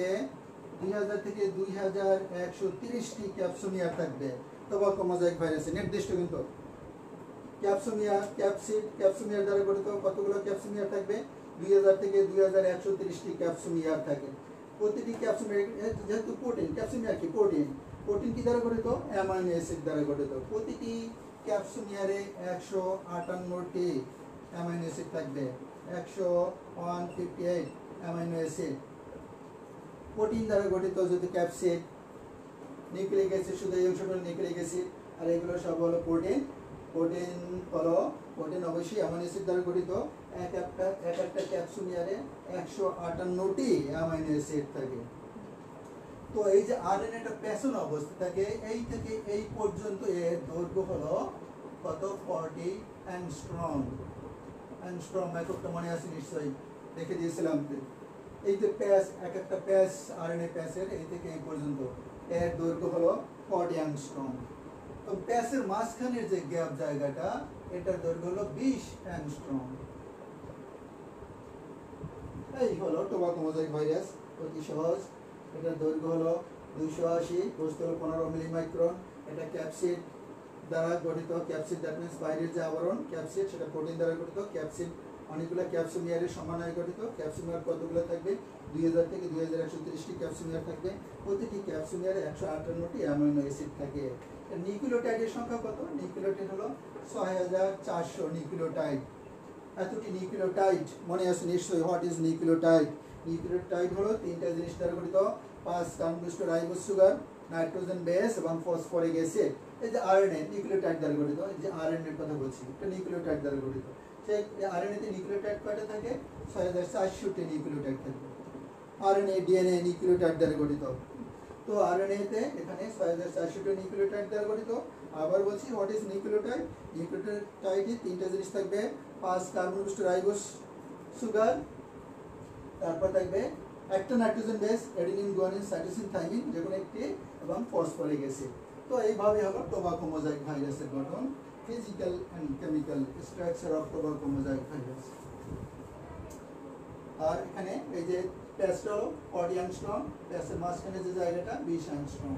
2130টি ক্যাপসোমিয়ার থাকবে টোবাকো মোজাইক ভাইরাসে, নির্দিষ্ট কিন্তু। ক্যাপসোমিয়ার ক্যাপসিড ক্যাপসোমিয়ার দ্বারা গঠিত কতগুলো ক্যাপসোমিয়ার থাকবে? 2000 থেকে 2130টি ক্যাপসোমিয়ার থাকে। প্রতিটি ক্যাপসোমিয়ার যেহেতু প্রোটিন, ক্যাপসোমিয়ার কি প্রোটিন, প্রোটিন কি দ্বারা গঠিত? অ্যামাইনো অ্যাসিড দ্বারা গঠিত। প্রতিটি ক্যাপসোমিয়ারে 158টি অ্যামাইনো অ্যাসিড থাকবে, 158 অ্যামাইনো অ্যাসিড। প্রোটিন দ্বারা গঠিত যেহেতু ক্যাপসিড, নিউক্লিক অ্যাসিড শুধু এই অংশটা নিউক্লিক অ্যাসিড, আর এগুলো সব হলো প্রোটিন। প্রোটিন অবশ্যই অ্যামাইনো অ্যাসিড দ্বারা গঠিত। এক একটা ক্যাপসোমিয়ারে 158টি অ্যামাইনো অ্যাসিড থাকে। তো এই যে আরএনএটা পেছন অবস্থা থাকে, এই থেকে এই পর্যন্ত এর দৈর্ঘ্য হলো কত? 40 অ্যাংস্ট্রম। অ্যাংস্ট্রম এককটা মনে আছে নিশ্চয়ই, দেখে দিয়েছিলাম। এই যে প্যাচ, এক একটা প্যাচ আরএনএ প্যাচের এই থেকে এই পর্যন্ত এর দৈর্ঘ্য হলো 40 অ্যাংস্ট্রম। তো প্যাচের মাঝখানের যে গ্যাপ জায়গাটা, এটার দৈর্ঘ্য হলো 20 অ্যাংস্ট্রম। এই হলো টোবাকো মোজাইক ভাইরাস, অতি সহজ। এটার দৈর্ঘ্য হলো 280, প্রস্থ হলো 15 মিলিমাইক্রন। এটা ক্যাপসিড দ্বারা গঠিত। ক্যাপসিড দ্যাট মিন্স বাইরের যে আবরণ ক্যাপসিড, সেটা প্রোটিন দ্বারা গঠিত। ক্যাপসিড অনেকগুলো ক্যাপসোমিয়ারের সমন্বয়ে গঠিত। ক্যাপসোমিয়ার কতগুলো থাকবে? 2000 থেকে 2130টি ক্যাপসোমিয়ার থাকবে। প্রতিটি ক্যাপসোমিয়ারে 158টি অ্যামাইনো অ্যাসিড থাকে। নিউক্লিওটাইডের সংখ্যা কত? নিউক্লিওটাইড হলো 6400 নিউক্লিওটাইড। এতটি নিউক্লিওটাইড মনে আছে নিশ্চয়ই। What is nucleotide? নিউক্লিওটাইড হলো তিনটা জিনিস দ্বারা গঠিত: 5 কার্বনযুক্ত রাইবোজ সুগার, নাইট্রোজেন বেস এবং ফসফরিক অ্যাসিড। এই যে আরএনএ নিউক্লিওটাইড দ্বারা গঠিত, এই যে আরএনএ এর কথা বলছি, এটা নিউক্লিওটাইড দ্বারা গঠিত। সেই আরএনএ তে নিউক্লিওটাইড কয়টা থাকে? 6400টি নিউক্লিওটাইড থাকে। আরএনএ ডিএনএ নিউক্লিওটাইড দ্বারা গঠিত। তো আরএনএ তে এখানে 6400টি নিউক্লিওটাইড দ্বারা গঠিত। আবার বলছি, হোয়াট ইজ নিউক্লিওটাইড? নিউক্লিওটাইডে তিনটা জিনিস থাকবে: 5 কার্বনযুক্ত রাইবোজ সুগার, তারপর থাকবে একটা nitrogen base, adenine, guanine, cytosine, thymine যে কোনো একটি, এবং ফসফরিক অ্যাসিড। তো এইভাবে হলো টোবাকো মোজাইক ভাইরাসের গঠন, physical and chemical structure of tobacco mosaic virus. আর এখানে এই যে প্যাচটা হলো 40 অ্যাংস্ট্রম, প্যাচের মাঝখানে যে জায়গাটা 20 অ্যাংস্ট্রম।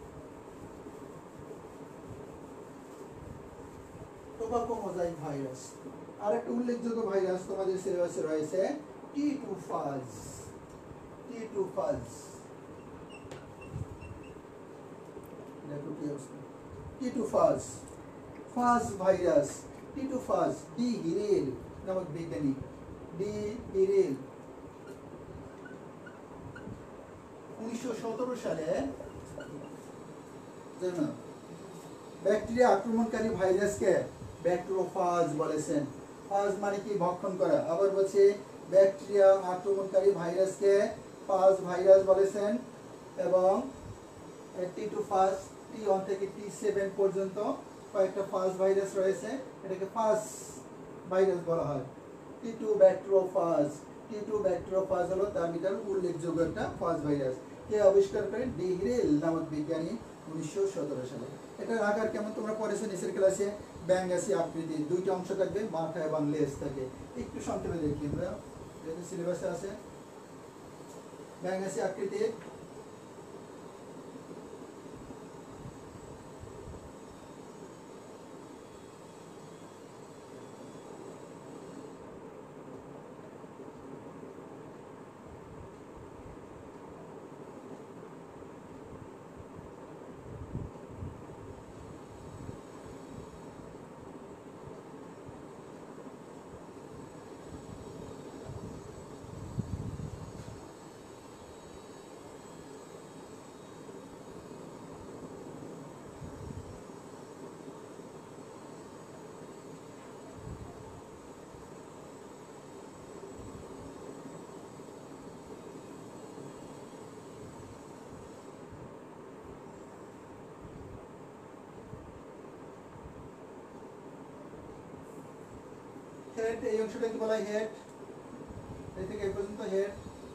Tobacco mosaic virus. আর একটা উল্লেখযোগ্য ভাইরাস তোমাদের সিলেবাসে রয়েছে, T2 ফাজ। T2 ফাজ দেখো কি অবস্থা। T2 ফাজ, ফাজ ভাইরাস। T2 ফাজ ডি হিরেল নামক বিজ্ঞানী, ডি হিরেল 1917 সালে ব্যাকটেরিয়া আক্রমণকারী ভাইরাসকে ব্যাকটেরোফাজ বলেছেন। ফাজ মানে কি? ভক্ষণ করা। আবার বলছে ব্যাকটেরিয়া আক্রমণকারী ভাইরাসকে ফাজ ভাইরাস বলেছেন। এবং T2 ফাজ T1 থেকে T7 পর্যন্ত কয়েকটা ফাজ ভাইরাস রয়েছে, এটাকে ফাজ ভাইরাস বলা হয়। টিটুব্যাক্টেরোফাজ, টিটুব্যাক্টেরোফাজ হলো তার ভিতরে উল্লেখযোগ্য একটা ফাজ ভাইরাস। কে আবিষ্কার করেন? ডিগ্রেল নামক বিজ্ঞানী 1917 সালে। এটার আকার কেমন তোমরা পড়েছো নিচের ক্লাসে, ব্যাঙ্গাসি আকৃতির, দুইটা অংশ থাকবে, মাথা এবং লেজ থাকে। একটু সংক্ষেপে দেখি আমরা, যেহেতু সিলেবাসে আছে। ব্যাঙ্গাসি আকৃতির, হেড, এই অংশটাকে বলা হয় হেড, এই থেকে এই পর্যন্ত হেড।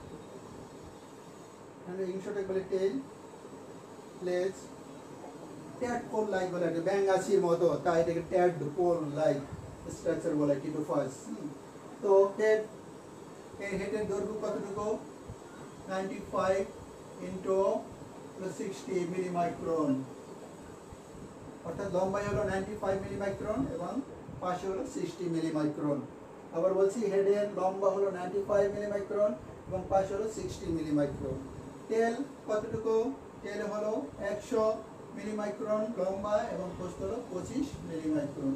এই অংশটাকে বলে টেইল, লেজ। ট্যাডপোল লাইক বলে, ব্যাঙ্গাসির মতো, তাই এটাকে ট্যাডপোল লাইক স্ট্রাকচার বলে টিটোফাজ। তো হেড, এই হেডের দৈর্ঘ্য কতটুকু? 95 ইন্টু 60 মিলিমাইক্রন, অর্থাৎ লম্বাই হলো 95 মিলিমাইক্রন এবং পাশে হলো 60 মিলিমাইক্রন। আবার বলছি, হেডের লম্বা হলো 95 মিলিমাইক্রন এবং পাশে হলো 60 মিলিমাইক্রন। টেল কতটুকু? টেল হলো 100 মিলিমাইক্রন লম্বা এবং প্রস্থ হলো 25 মিলিমাইক্রন।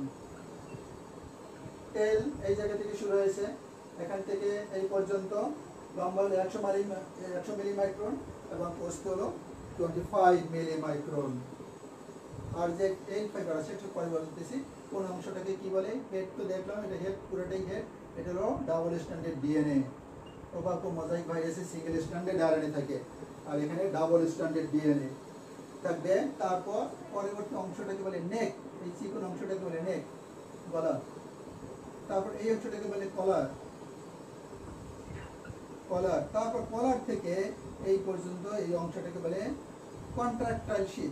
টেল এই জায়গা থেকে শুরু হয়েছে, এখান থেকে এই পর্যন্ত লম্বা হলো 100 মিলিমাইক্রন এবং প্রস্থ হলো 25 মিলিমাইক্রন। আর যে টেইল ফাইবার আছে একটু পরে বলতেছি কোন অংশটাকে কি বলে। হেড তো দেখলাম, এটা হেড, পুরোটাই হেড। এটা হলো double standard DNA. Tobacco mosaic ভাইরাসে সিঙ্গেল স্ট্যান্ডার্ড আরএনএ থাকে, আর এখানে ডাবল স্ট্যান্ডার্ড ডিএনএ থাকবে। তারপর পরবর্তী অংশটাকে বলে নেক, এই চিকন অংশটাকে বলে নেক, গলা। তারপর এই অংশটাকে বলে কলার, কলার। তারপর কলার থেকে এই পর্যন্ত এই অংশটাকে বলে কন্ট্রাক্টাইল শীথ।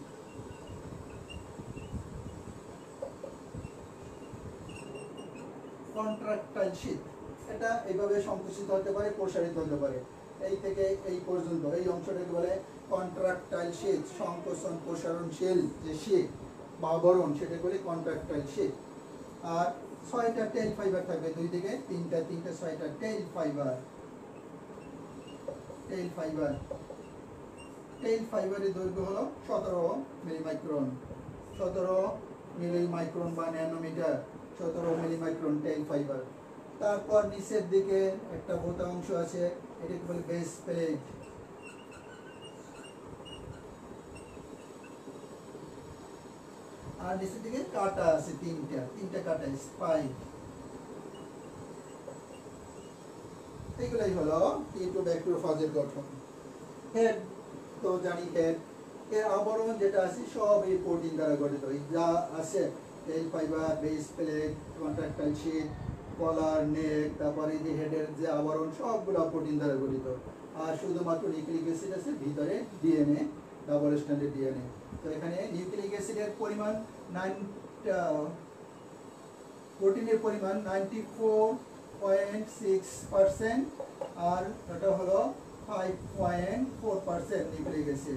কন্ট্রাক্টাইল শীথ, এটা এইভাবে সংকুচিত হতে পারে, প্রসারিত হতে পারে। এই থেকে এই পর্যন্ত এই অংশটাকে বলে কন্ট্রাক্টাইল শীথ। সংকোচন প্রসারণশীল যে শীথ বা আবরণ, সেটা বলে কন্ট্রাক্টাইল শীথ। আর 6টা টেইল ফাইবার থাকবে, দুই দিকে 3টা 6টা tail fibre. Tail fibre, tail ফাইবারের দৈর্ঘ্য হলো 17 মিলিমাইক্রন, 17 মিলিমাইক্রন বা ন্যানোমিটার, 17 মিলিমাইক্রন টেইল ফাইবার। তারপর নিচের দিকে একটা মোটা অংশ আছে, এটাকে বলে বেস প্লেট। আর নিচের দিকে কাটা আছে, তিনটা কাটা, স্পাইক। এগুলাই হলো টিটোব্যাক্টেরোফাজের গঠন। হেড তো জানি, হেড এর আবরণ যেটা আছে সব এই প্রোটিন দ্বারা গঠিত। যা আছে tail fibre, base plate, contractile sheath, collar, neck, তারপরে এই যে হেডের যে আবরণ সবগুলো প্রোটিন দ্বারা গঠিত। আর শুধুমাত্র নিউক্লিক অ্যাসিড আছে ভিতরে, ডিএনএ, ডাবল স্ট্যান্ডার্ড ডিএনএ। তো এখানে নিউক্লিক অ্যাসিডের পরিমাণ প্রোটিনের পরিমাণ 94.6%, আর এটা হলো 5.4% নিউক্লিক অ্যাসিড।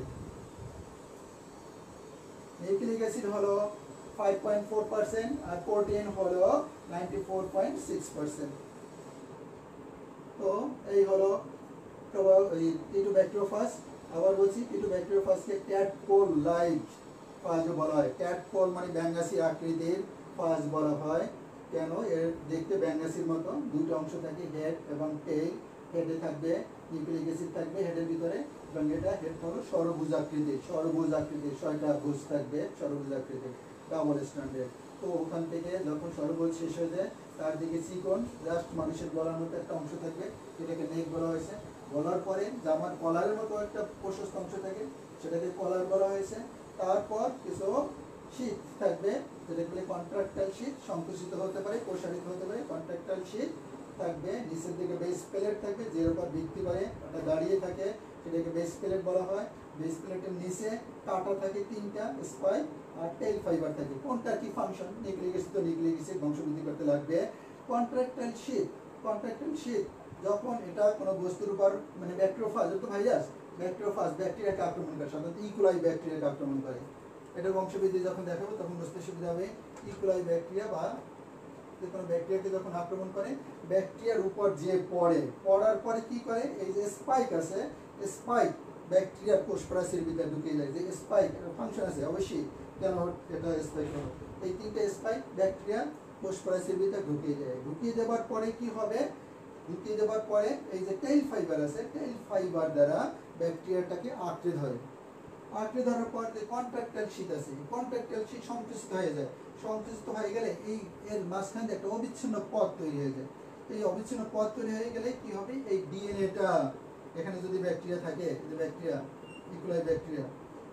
নিউক্লিক অ্যাসিড হলো 5.4% আর প্রোটিন হলো 94.6%। তো এই হলো টিটোব্যাক্টেরোফাজ। আবার বলছি, টিটোব্যাক্টেরোফাজকে ট্যাডপোল লাইক ফাজও বলা হয়। ট্যাডপোল মানে ব্যাঙ্গাসি আকৃতির ফাজ বলা হয়। কেন? এর দেখতে ব্যাঙ্গাসির মতো, দুটো অংশ থাকে, হেড এবং টেইল। হেডে থাকবে নিউক্লিক অ্যাসিড থাকবে হেডের ভিতরে, এবং এটা হেড হলো ষড়ভুজ আকৃতির, 6টা ভুজ থাকবে, ষড়ভুজ আকৃতির, ডাবল স্ট্যান্ডার্ড। তো ওখান থেকে যখন ষড়ভুজ শেষ হয়ে যায়, তার দিকে চিকন জাস্ট মানুষের গলার মতো একটা অংশ থাকবে, যেটাকে নেক বলা হয়েছে। গলার পরে জামার কলারের মতো একটা প্রশস্ত অংশ থাকে, সেটাকে কলার বলা হয়েছে। তারপর কিছু শীত থাকবে, যেটাগুলি কন্ট্রাক্টাইল শীত, সংকুচিত হতে পারে, প্রসারিত হতে পারে। কন্ট্রাক্টাইল শীত থাকবে, নিচের দিকে বেস প্লেট থাকবে, যের উপর ভিত্তি করে ওটা দাঁড়িয়ে থাকে, সেটাকে বেস প্লেট বলা হয়। বেস প্লেটের নিচে কাটা থাকে 3টা স্পাইক, আর টেল ফাইবার থাকে। কোনটা কি ফাংশন? নিউক্লিক অ্যাসিড তো নিউক্লিক অ্যাসিড বংশবৃদ্ধি করতে লাগবে। কন্ট্রাক্টাইল শীত, কন্ট্রাক্টাইল শীত যখন এটা কোনো বস্তুর উপর, মানে ব্যাকটেরিওফাজ, তো ভাইরাস, ব্যাকটেরিওফাজ ব্যাকটেরিয়াকে আক্রমণ করে, সাধারণত ইকোলাই ব্যাকটেরিয়াকে আক্রমণ করে। এটা বংশবৃদ্ধি যখন দেখাবো তখন বুঝতে সুবিধা হবে। ইকোলাই ব্যাকটেরিয়া বা যে কোনো ব্যাকটেরিয়াকে যখন আক্রমণ করে, ব্যাকটেরিয়ার উপর যে পড়ার পরে কি করে, এই যে স্পাইক আছে, স্পাইক ব্যাকটেরিয়ার কোষপ্রাচীর ভিতরে ঢুকে যায়। যে স্পাইক ফাংশন আছে অবশ্যই, কেন এটা স্পাইক হলো, এই 3টে স্পাইক ব্যাকটেরিয়া কোষপ্রাচীর ভিতরে ঢুকে যায়। ঢুকিয়ে দেওয়ার পরে কি হবে, ঢুকিয়ে দেওয়ার পরে এই যে টেইল ফাইবার আছে, টেইল ফাইবার দ্বারা ব্যাকটেরিয়াটাকে আঁকড়ে ধরে। আঁকড়ে ধরার পর যে কন্ট্রাক্টাইল শীত আছে, কন্ট্রাক্টাইল শীত সংকুচিত হয়ে যায়। সংকুচিত হয়ে গেলে এই এর মাঝখানে একটা অবিচ্ছিন্ন পথ তৈরি হয়ে যায়। এই অবিচ্ছিন্ন পথ তৈরি হয়ে গেলে কি হবে, এই ডিএনএটা, এখানে যদি ব্যাকটেরিয়া থাকে, যে ব্যাকটেরিয়া, ইকোলাই ব্যাকটেরিয়া,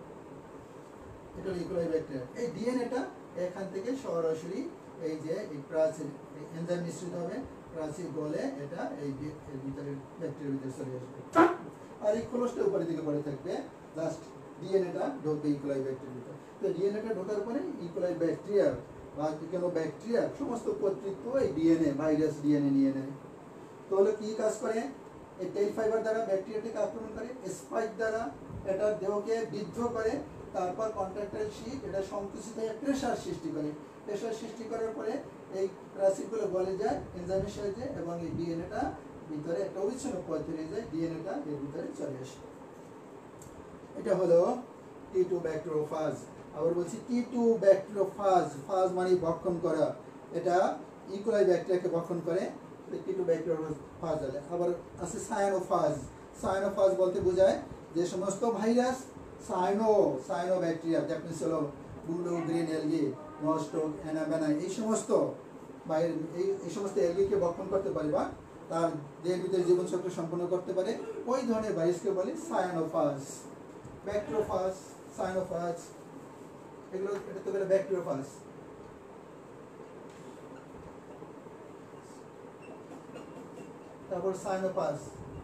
এটা ইকোলাই ব্যাকটেরিয়া, এই ডিএনএটা এখান থেকে সরাসরি এই যে এই প্রাচীর এনজাইম মিশ্রিত হবে, প্রাচীর গলে এটা এই ভিতরে ব্যাকটেরিয়ার ভিতরে চলে আসবে। আর এই খোলসটা উপরের দিকে পড়ে থাকবে, জাস্ট ডিএনএটা ঢোকে ইকোলাই ব্যাকটেরিয়ার ভিতরে। তো ডিএনএটা ঢোকার পরে ইকোলাই ব্যাকটেরিয়ার বা কোনো ব্যাকটেরিয়ার সমস্ত কর্তৃত্ব এই ডিএনএ, ভাইরাস ডিএনএ নিয়ে নেয়। তো হলো কি কাজ করে, এই টেইল ফাইবার দ্বারা ব্যাকটেরিয়াটিকে আক্রমণ করে, স্পাইক দ্বারা এটা দেহকে বিদ্ধ করে, তারপর কন্ট্রাক্টাইল শীত এটা সংকুচিত হয়ে প্রেশার সৃষ্টি করে। প্রেশার সৃষ্টি করার পরে এই প্রাচীরগুলো গলে যায় এনজাইমের সাহায্যে, এবং এই ডিএনএটা ভিতরে একটা অবিচ্ছিন্ন পথ তৈরি যায়, ডিএনএটা এর ভিতরে চলে আসে। এটা হলো T2 ব্যাকটেরিওফাজ। আবার বলছি T2 ব্যাকটেরিওফাজ, ফাজ মানে ভক্ষণ করা, এটা ইকোলাই ব্যাকটেরিয়াকে ভক্ষণ করে, T2 ব্যাকটেরিওফাজ হলে। আবার আছে সায়ানোফাজ। সায়ানোফাজ বলতে বোঝায় যে সমস্ত ভাইরাস সায়ানো ব্যাকটেরিয়া, জাপানিজ হলো blue green algae, Nostoc, Anabaena, এই সমস্ত এই সমস্ত এলগিকে ভক্ষণ করতে পারে বা তার দেহের ভিতরে জীবনচক্র সম্পন্ন করতে পারে, ওই ধরনের ভাইরাসকে বলে সায়ানোফাজ। ব্যাকটেরিওফাজ, সায়ানোফাজ, এগুলো এটা তো বলে ব্যাকটেরিওফাজ। তারপর সায়ানোফাজ,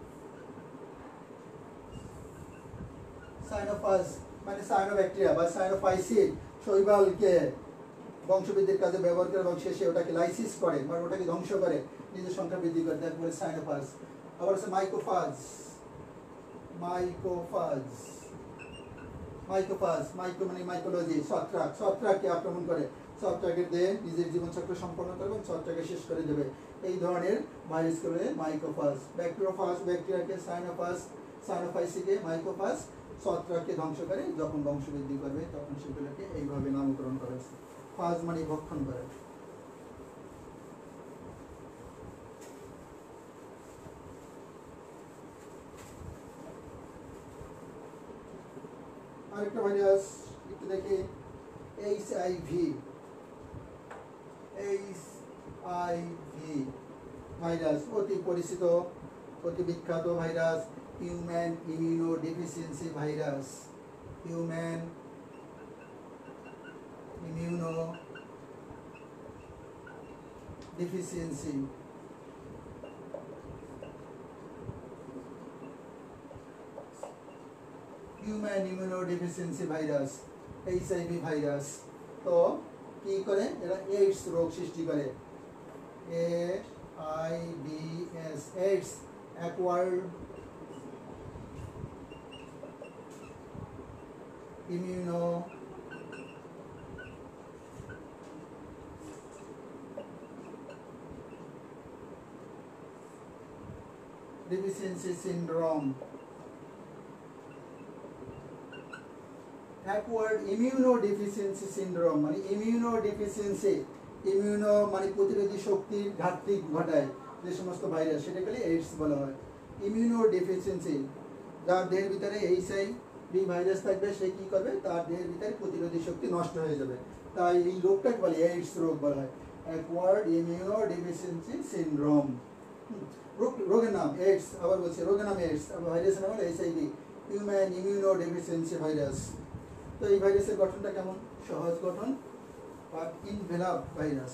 সায়ানোফাজ মানে সায়ানোব্যাকটেরিয়া বা সায়ানোফাইসিড, শৈবালকে বংশবৃদ্ধির কাজে ব্যবহার করে এবং শেষে ওটাকে লাইসিস করে, মানে ওটাকে ধ্বংস করে নিজের সংখ্যা বৃদ্ধি করে, তাকে বলে সায়ানোফাজ। আবার আছে মাইকোফাজ। মাইকোফাজ, মাইকোফাজ, মাইকো মানে মাইকোলজি, ছত্রাক, ছত্রাককে আক্রমণ করে, ছত্রাকের দেহে নিজের জীবনচক্র সম্পন্ন করে এবং ছত্রাককে শেষ করে দেবে। এই ধরনের ভাইরাসকে বলে মাইকোফাজ। ব্যাকটেরিওফাজ ব্যাকটেরিয়াকে, সায়ানোফাজ সায়ানোফাইসিকে, মাইকোফাজ ছত্রাককে ধ্বংস করে, যখন বংশবৃদ্ধি করবে তখন সেগুলোকে এইভাবে নামকরণ করা হয়েছে। ফাজ মানে ভক্ষণ করে। আরেকটা ভাইরাস একটু দেখি, এইচআইভি। এইচআইভি ভাইরাস অতি পরিচিত, অতি বিখ্যাত virus, human immunodeficiency virus. Human immunodeficiency human immunodeficiency virus, HIV virus. তো কি করে, এরা এইডস রোগ সৃষ্টি করে। AIDS, AIDS, acquired immuno deficiency syndrome, acquired immunodeficiency syndrome মানে ইমিউনোডেফিসিয়েন্সি, ইমিউনো মানে প্রতিরোধী শক্তির ঘাটতি ঘটায় যে সমস্ত ভাইরাস, সেটাকে এইডস বলা হয়। ইমিউনোডেফিসিয়েন্সি, যার দেহের ভিতরে এইচআইভি ভাইরাস থাকবে, সে কি করবে, তার দেহের ভিতরে প্রতিরোধী শক্তি নষ্ট হয়ে যাবে, তাই এই রোগটাকে বলে এইডস রোগ বলা হয়, অ্যাকোয়ার্ড ইমিউনোডেফিসিয়েন্সি সিনড্রোম। রোগের নাম এইডস, আবার বলছি রোগের নাম এইডস, ভাইরাসের নাম হলো এইচআইভি, হিউম্যান ইমিউনোডেফিসিয়েন্সি ভাইরাস। তো এই ভাইরাসের গঠনটা কেমন? সহজ গঠন, ইনভেলাপ ভাইরাস।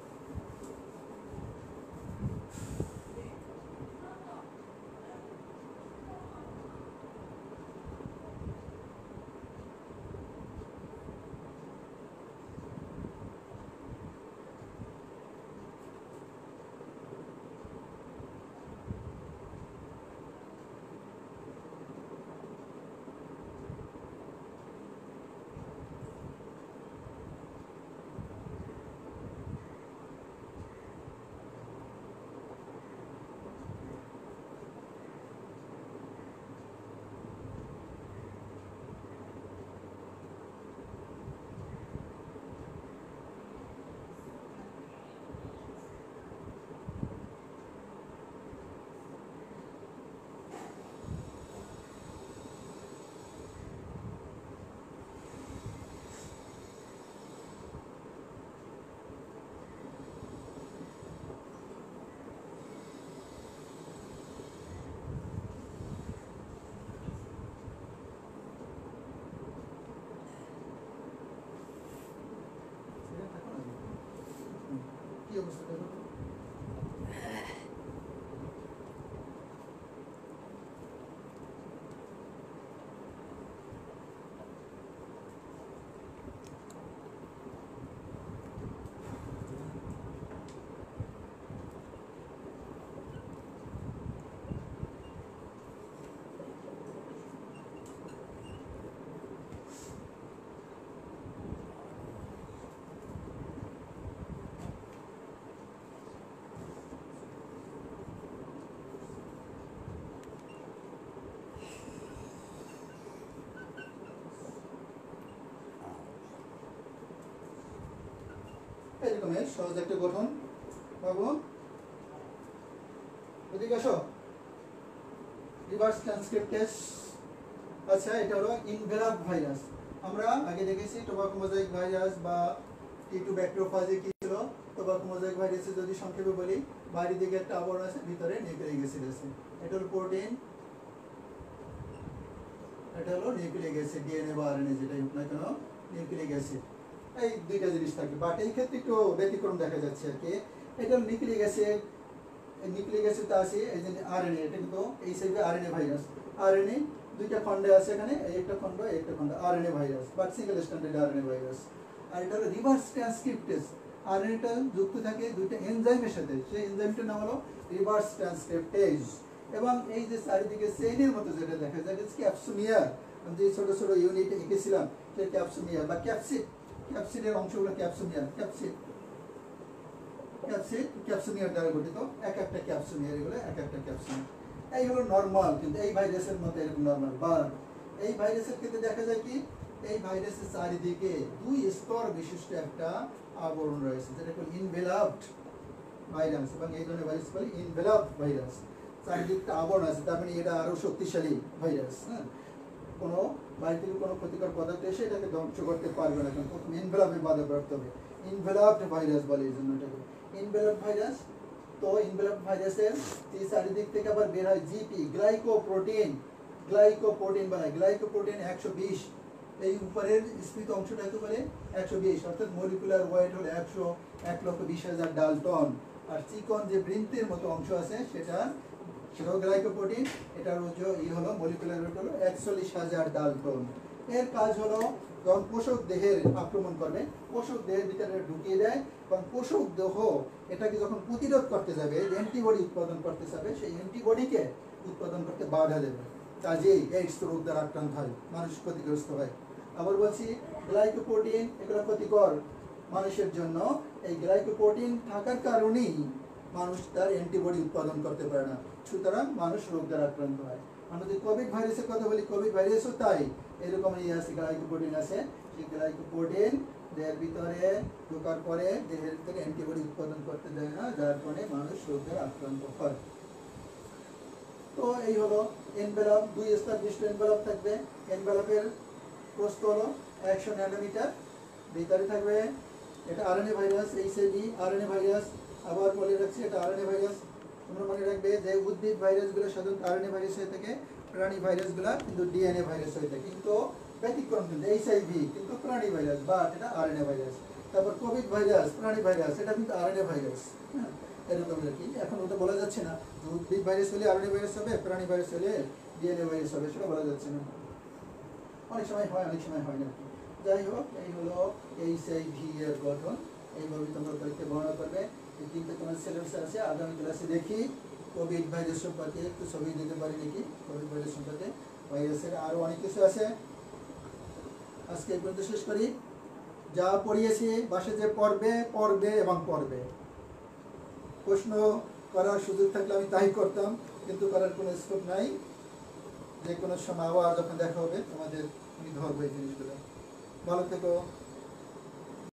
কি অবস্থা দেখো? এরকমের সহজ একটা গঠন বাবু, এদিকে আসো। Reverse transcriptase. আচ্ছা, এটা হলো ইনভেলাপ ভাইরাস। আমরা আগে দেখেছি টোবাকো মোজাইক ভাইরাস বা টি2 ব্যাকটেরিওফাজে কি ছিল। টোবাকো মোজাইক ভাইরাসে যদি সংক্ষেপে বলি, বাইরের দিকে একটা আবরণ আছে, ভিতরে নিউক্লিক অ্যাসিড আছে। এটা হলো প্রোটিন, এটা হলো নিউক্লিক অ্যাসিড, ডিএনএ বা আরএনএ যেটাই হোক না কেন, নিউক্লিক অ্যাসিড। এই দুইটা জিনিস থাকে, বাট এই ক্ষেত্রে একটু ব্যতিক্রম দেখা যাচ্ছে আর কি। এটা নিউক্লিক অ্যাসিড, নিউক্লিক অ্যাসিড আছে, এই যে আরএনএ, এটা কিন্তু এই সাইডে আরএনএ ভাইরাস। আরএনএ দুইটা খণ্ডে আছে, এখানে একটা খণ্ড একটা খণ্ড আরএনএ ভাইরাস বা সিঙ্গেল স্ট্যান্ডার্ড আরএনএ ভাইরাস। আর এটা হলো রিভার্স ট্রান্সক্রিপ্টেজ। আরএনএটা যুক্ত থাকে দুইটা এনজাইমের সাথে, সেই এনজাইমটার নাম হলো রিভার্স ট্রান্সক্রিপ্টেজ। এবং এই যে চারিদিকে চেইনের মতো যেটা দেখা যায়, ক্যাপসুমিয়ার, যে ছোট ছোট ইউনিট এঁকেছিলাম, সেই ক্যাপসুমিয়ার বা ক্যাপসিড, ক্যাপসিডের অংশগুলো ক্যাপসুমিয়ার, ক্যাপসুমিয়ার দ্বারা গঠিত। এক একটা ক্যাপসুমিয়ার, এগুলো এক একটা ক্যাপসুমিয়ার। এই হলো নর্মাল, কিন্তু এই ভাইরাসের মতো এরকম নর্মাল। বা এই ভাইরাসের ক্ষেত্রে দেখা যায় কি, এই ভাইরাসের চারিদিকে দুই স্তর বিশিষ্ট একটা আবরণ রয়েছে, যেটা হলো ইনভেলাপড ভাইরাস। এবং এই ধরনের ভাইরাস বলে ইনভেলাপড ভাইরাস। চারিদিকটা আবরণ আছে, তার মানে এটা আরো শক্তিশালী ভাইরাস। হ্যাঁ, কোনো বাইরে থেকে কোনো ক্ষতিকর পদার্থ এসে এটাকে ধ্বংস করতে পারবে না, কারণ প্রথমে ইনভেলাপে বাধা প্রাপ্ত হবে। ইনভেলাপড ভাইরাস বলে এই জন্য এটাকে ইনভেলাপড ভাইরাস। তো ইনভেলাপড ভাইরাসের এই চারিদিক থেকে আবার বের হয় জিপি, গ্লাইকোপ্রোটিন, গ্লাইকোপ্রোটিন বানায়। গ্লাইকোপ্রোটিন 120, এই উপরের স্ফীত অংশটাকে বলে 120, অর্থাৎ মলিকুলার ওয়েট হলো 1,20,000 ডালটন। আর চিকন যে বৃন্তের মতো অংশ আছে সেটাও গ্লাইকোপ্রোটিন, এটার হলো মলিকুলার ওয়েট হলো 41,000 ডালটন। এর কাজ হলো যখন পোষক দেহের আক্রমণ করবে, পোষক দেহের ভিতরে ঢুকিয়ে দেয়, এবং পোষক দেহ এটাকে যখন প্রতিরোধ করতে যাবে, অ্যান্টিবডি উৎপাদন করতে যাবে, সেই অ্যান্টিবডিকে উৎপাদন করতে বাধা দেবে। কাজেই এইডস রোগ দ্বারা আক্রান্ত হয়, মানুষ ক্ষতিগ্রস্ত হয়। আবার বলছি, গ্লাইকোপ্রোটিন এগুলো ক্ষতিকর মানুষের জন্য। এই গ্লাইকোপ্রোটিন থাকার কারণেই মানুষ তার অ্যান্টিবডি উৎপাদন করতে পারে না, সুতরাং মানুষ রোগ দ্বারা আক্রান্ত হয়। আমরা যদি কোভিড ভাইরাসের কথা বলি, কোভিড ভাইরাসও তাই, এরকম আছে, গ্লাইকোপ্রোটিন আছে। সেই গ্লাইকোপ্রোটিন দেহের ভিতরে ঢোকার পরে দেহের ভিতরে অ্যান্টিবডি উৎপাদন করতে দেয় না, যার ফলে মানুষ রোগ দ্বারা আক্রান্ত হয়। তো এই হলো এনভেলপ, দুই স্তর বিশিষ্ট এনভেলপ থাকবে। এনভেলপের প্রস্থ হলো 100 ন্যানোমিটার, ভিতরে থাকবে এটা RNA virus, HIV RNA virus. আবার বলে রাখছি, এটা আরএনএ ভাইরাস। তোমরা মনে রাখবে যে উদ্ভিদ ভাইরাসগুলো সাধারণত আরএনএ ভাইরাস হয়ে থাকে, প্রাণী ভাইরাসগুলা কিন্তু ডিএনএ ভাইরাস হয়ে থাকে, কিন্তু ব্যতিক্রম কিন্তু এইচআইভি কিন্তু প্রাণী ভাইরাস, বা এটা আরএনএ ভাইরাস। তারপর কোভিড ভাইরাস প্রাণী ভাইরাস, এটা কিন্তু আরএনএ ভাইরাস। হ্যাঁ, এরকম আর কি। এখন ওটা বলা যাচ্ছে না উদ্ভিদ ভাইরাস হলে আরএনএ ভাইরাস হবে, প্রাণী ভাইরাস হলে ডিএনএ ভাইরাস হবে, সেটা বলা যাচ্ছে না। অনেক সময় হয়, অনেক সময় হয় না। যাই হোক, এই হলো এইচআইভি এর গঠন। এইভাবে তোমরা পরীক্ষা বর্ণনা করবে। এই তিনটে তোমার সিলেবাস আছে। আগামী ক্লাসে দেখি কোভিড ভাইরাস সম্পর্কে একটু ছবি দিতে পারি নাকি, কোভিড ভাইরাস সম্পর্কে। ভাইরাসের আরও অনেক কিছু আছে। আজকে এই পর্যন্ত শেষ করি। যা পড়িয়েছি বাসে যে পড়বে এবং পড়বে। প্রশ্ন করার সুযোগ থাকলে আমি তাই করতাম, কিন্তু করার কোনো স্কোপ নাই। যে কোনো সময় আবার যখন দেখা হবে তোমাদের আমি ধরবো এই জিনিসগুলো। ভালো থেকো।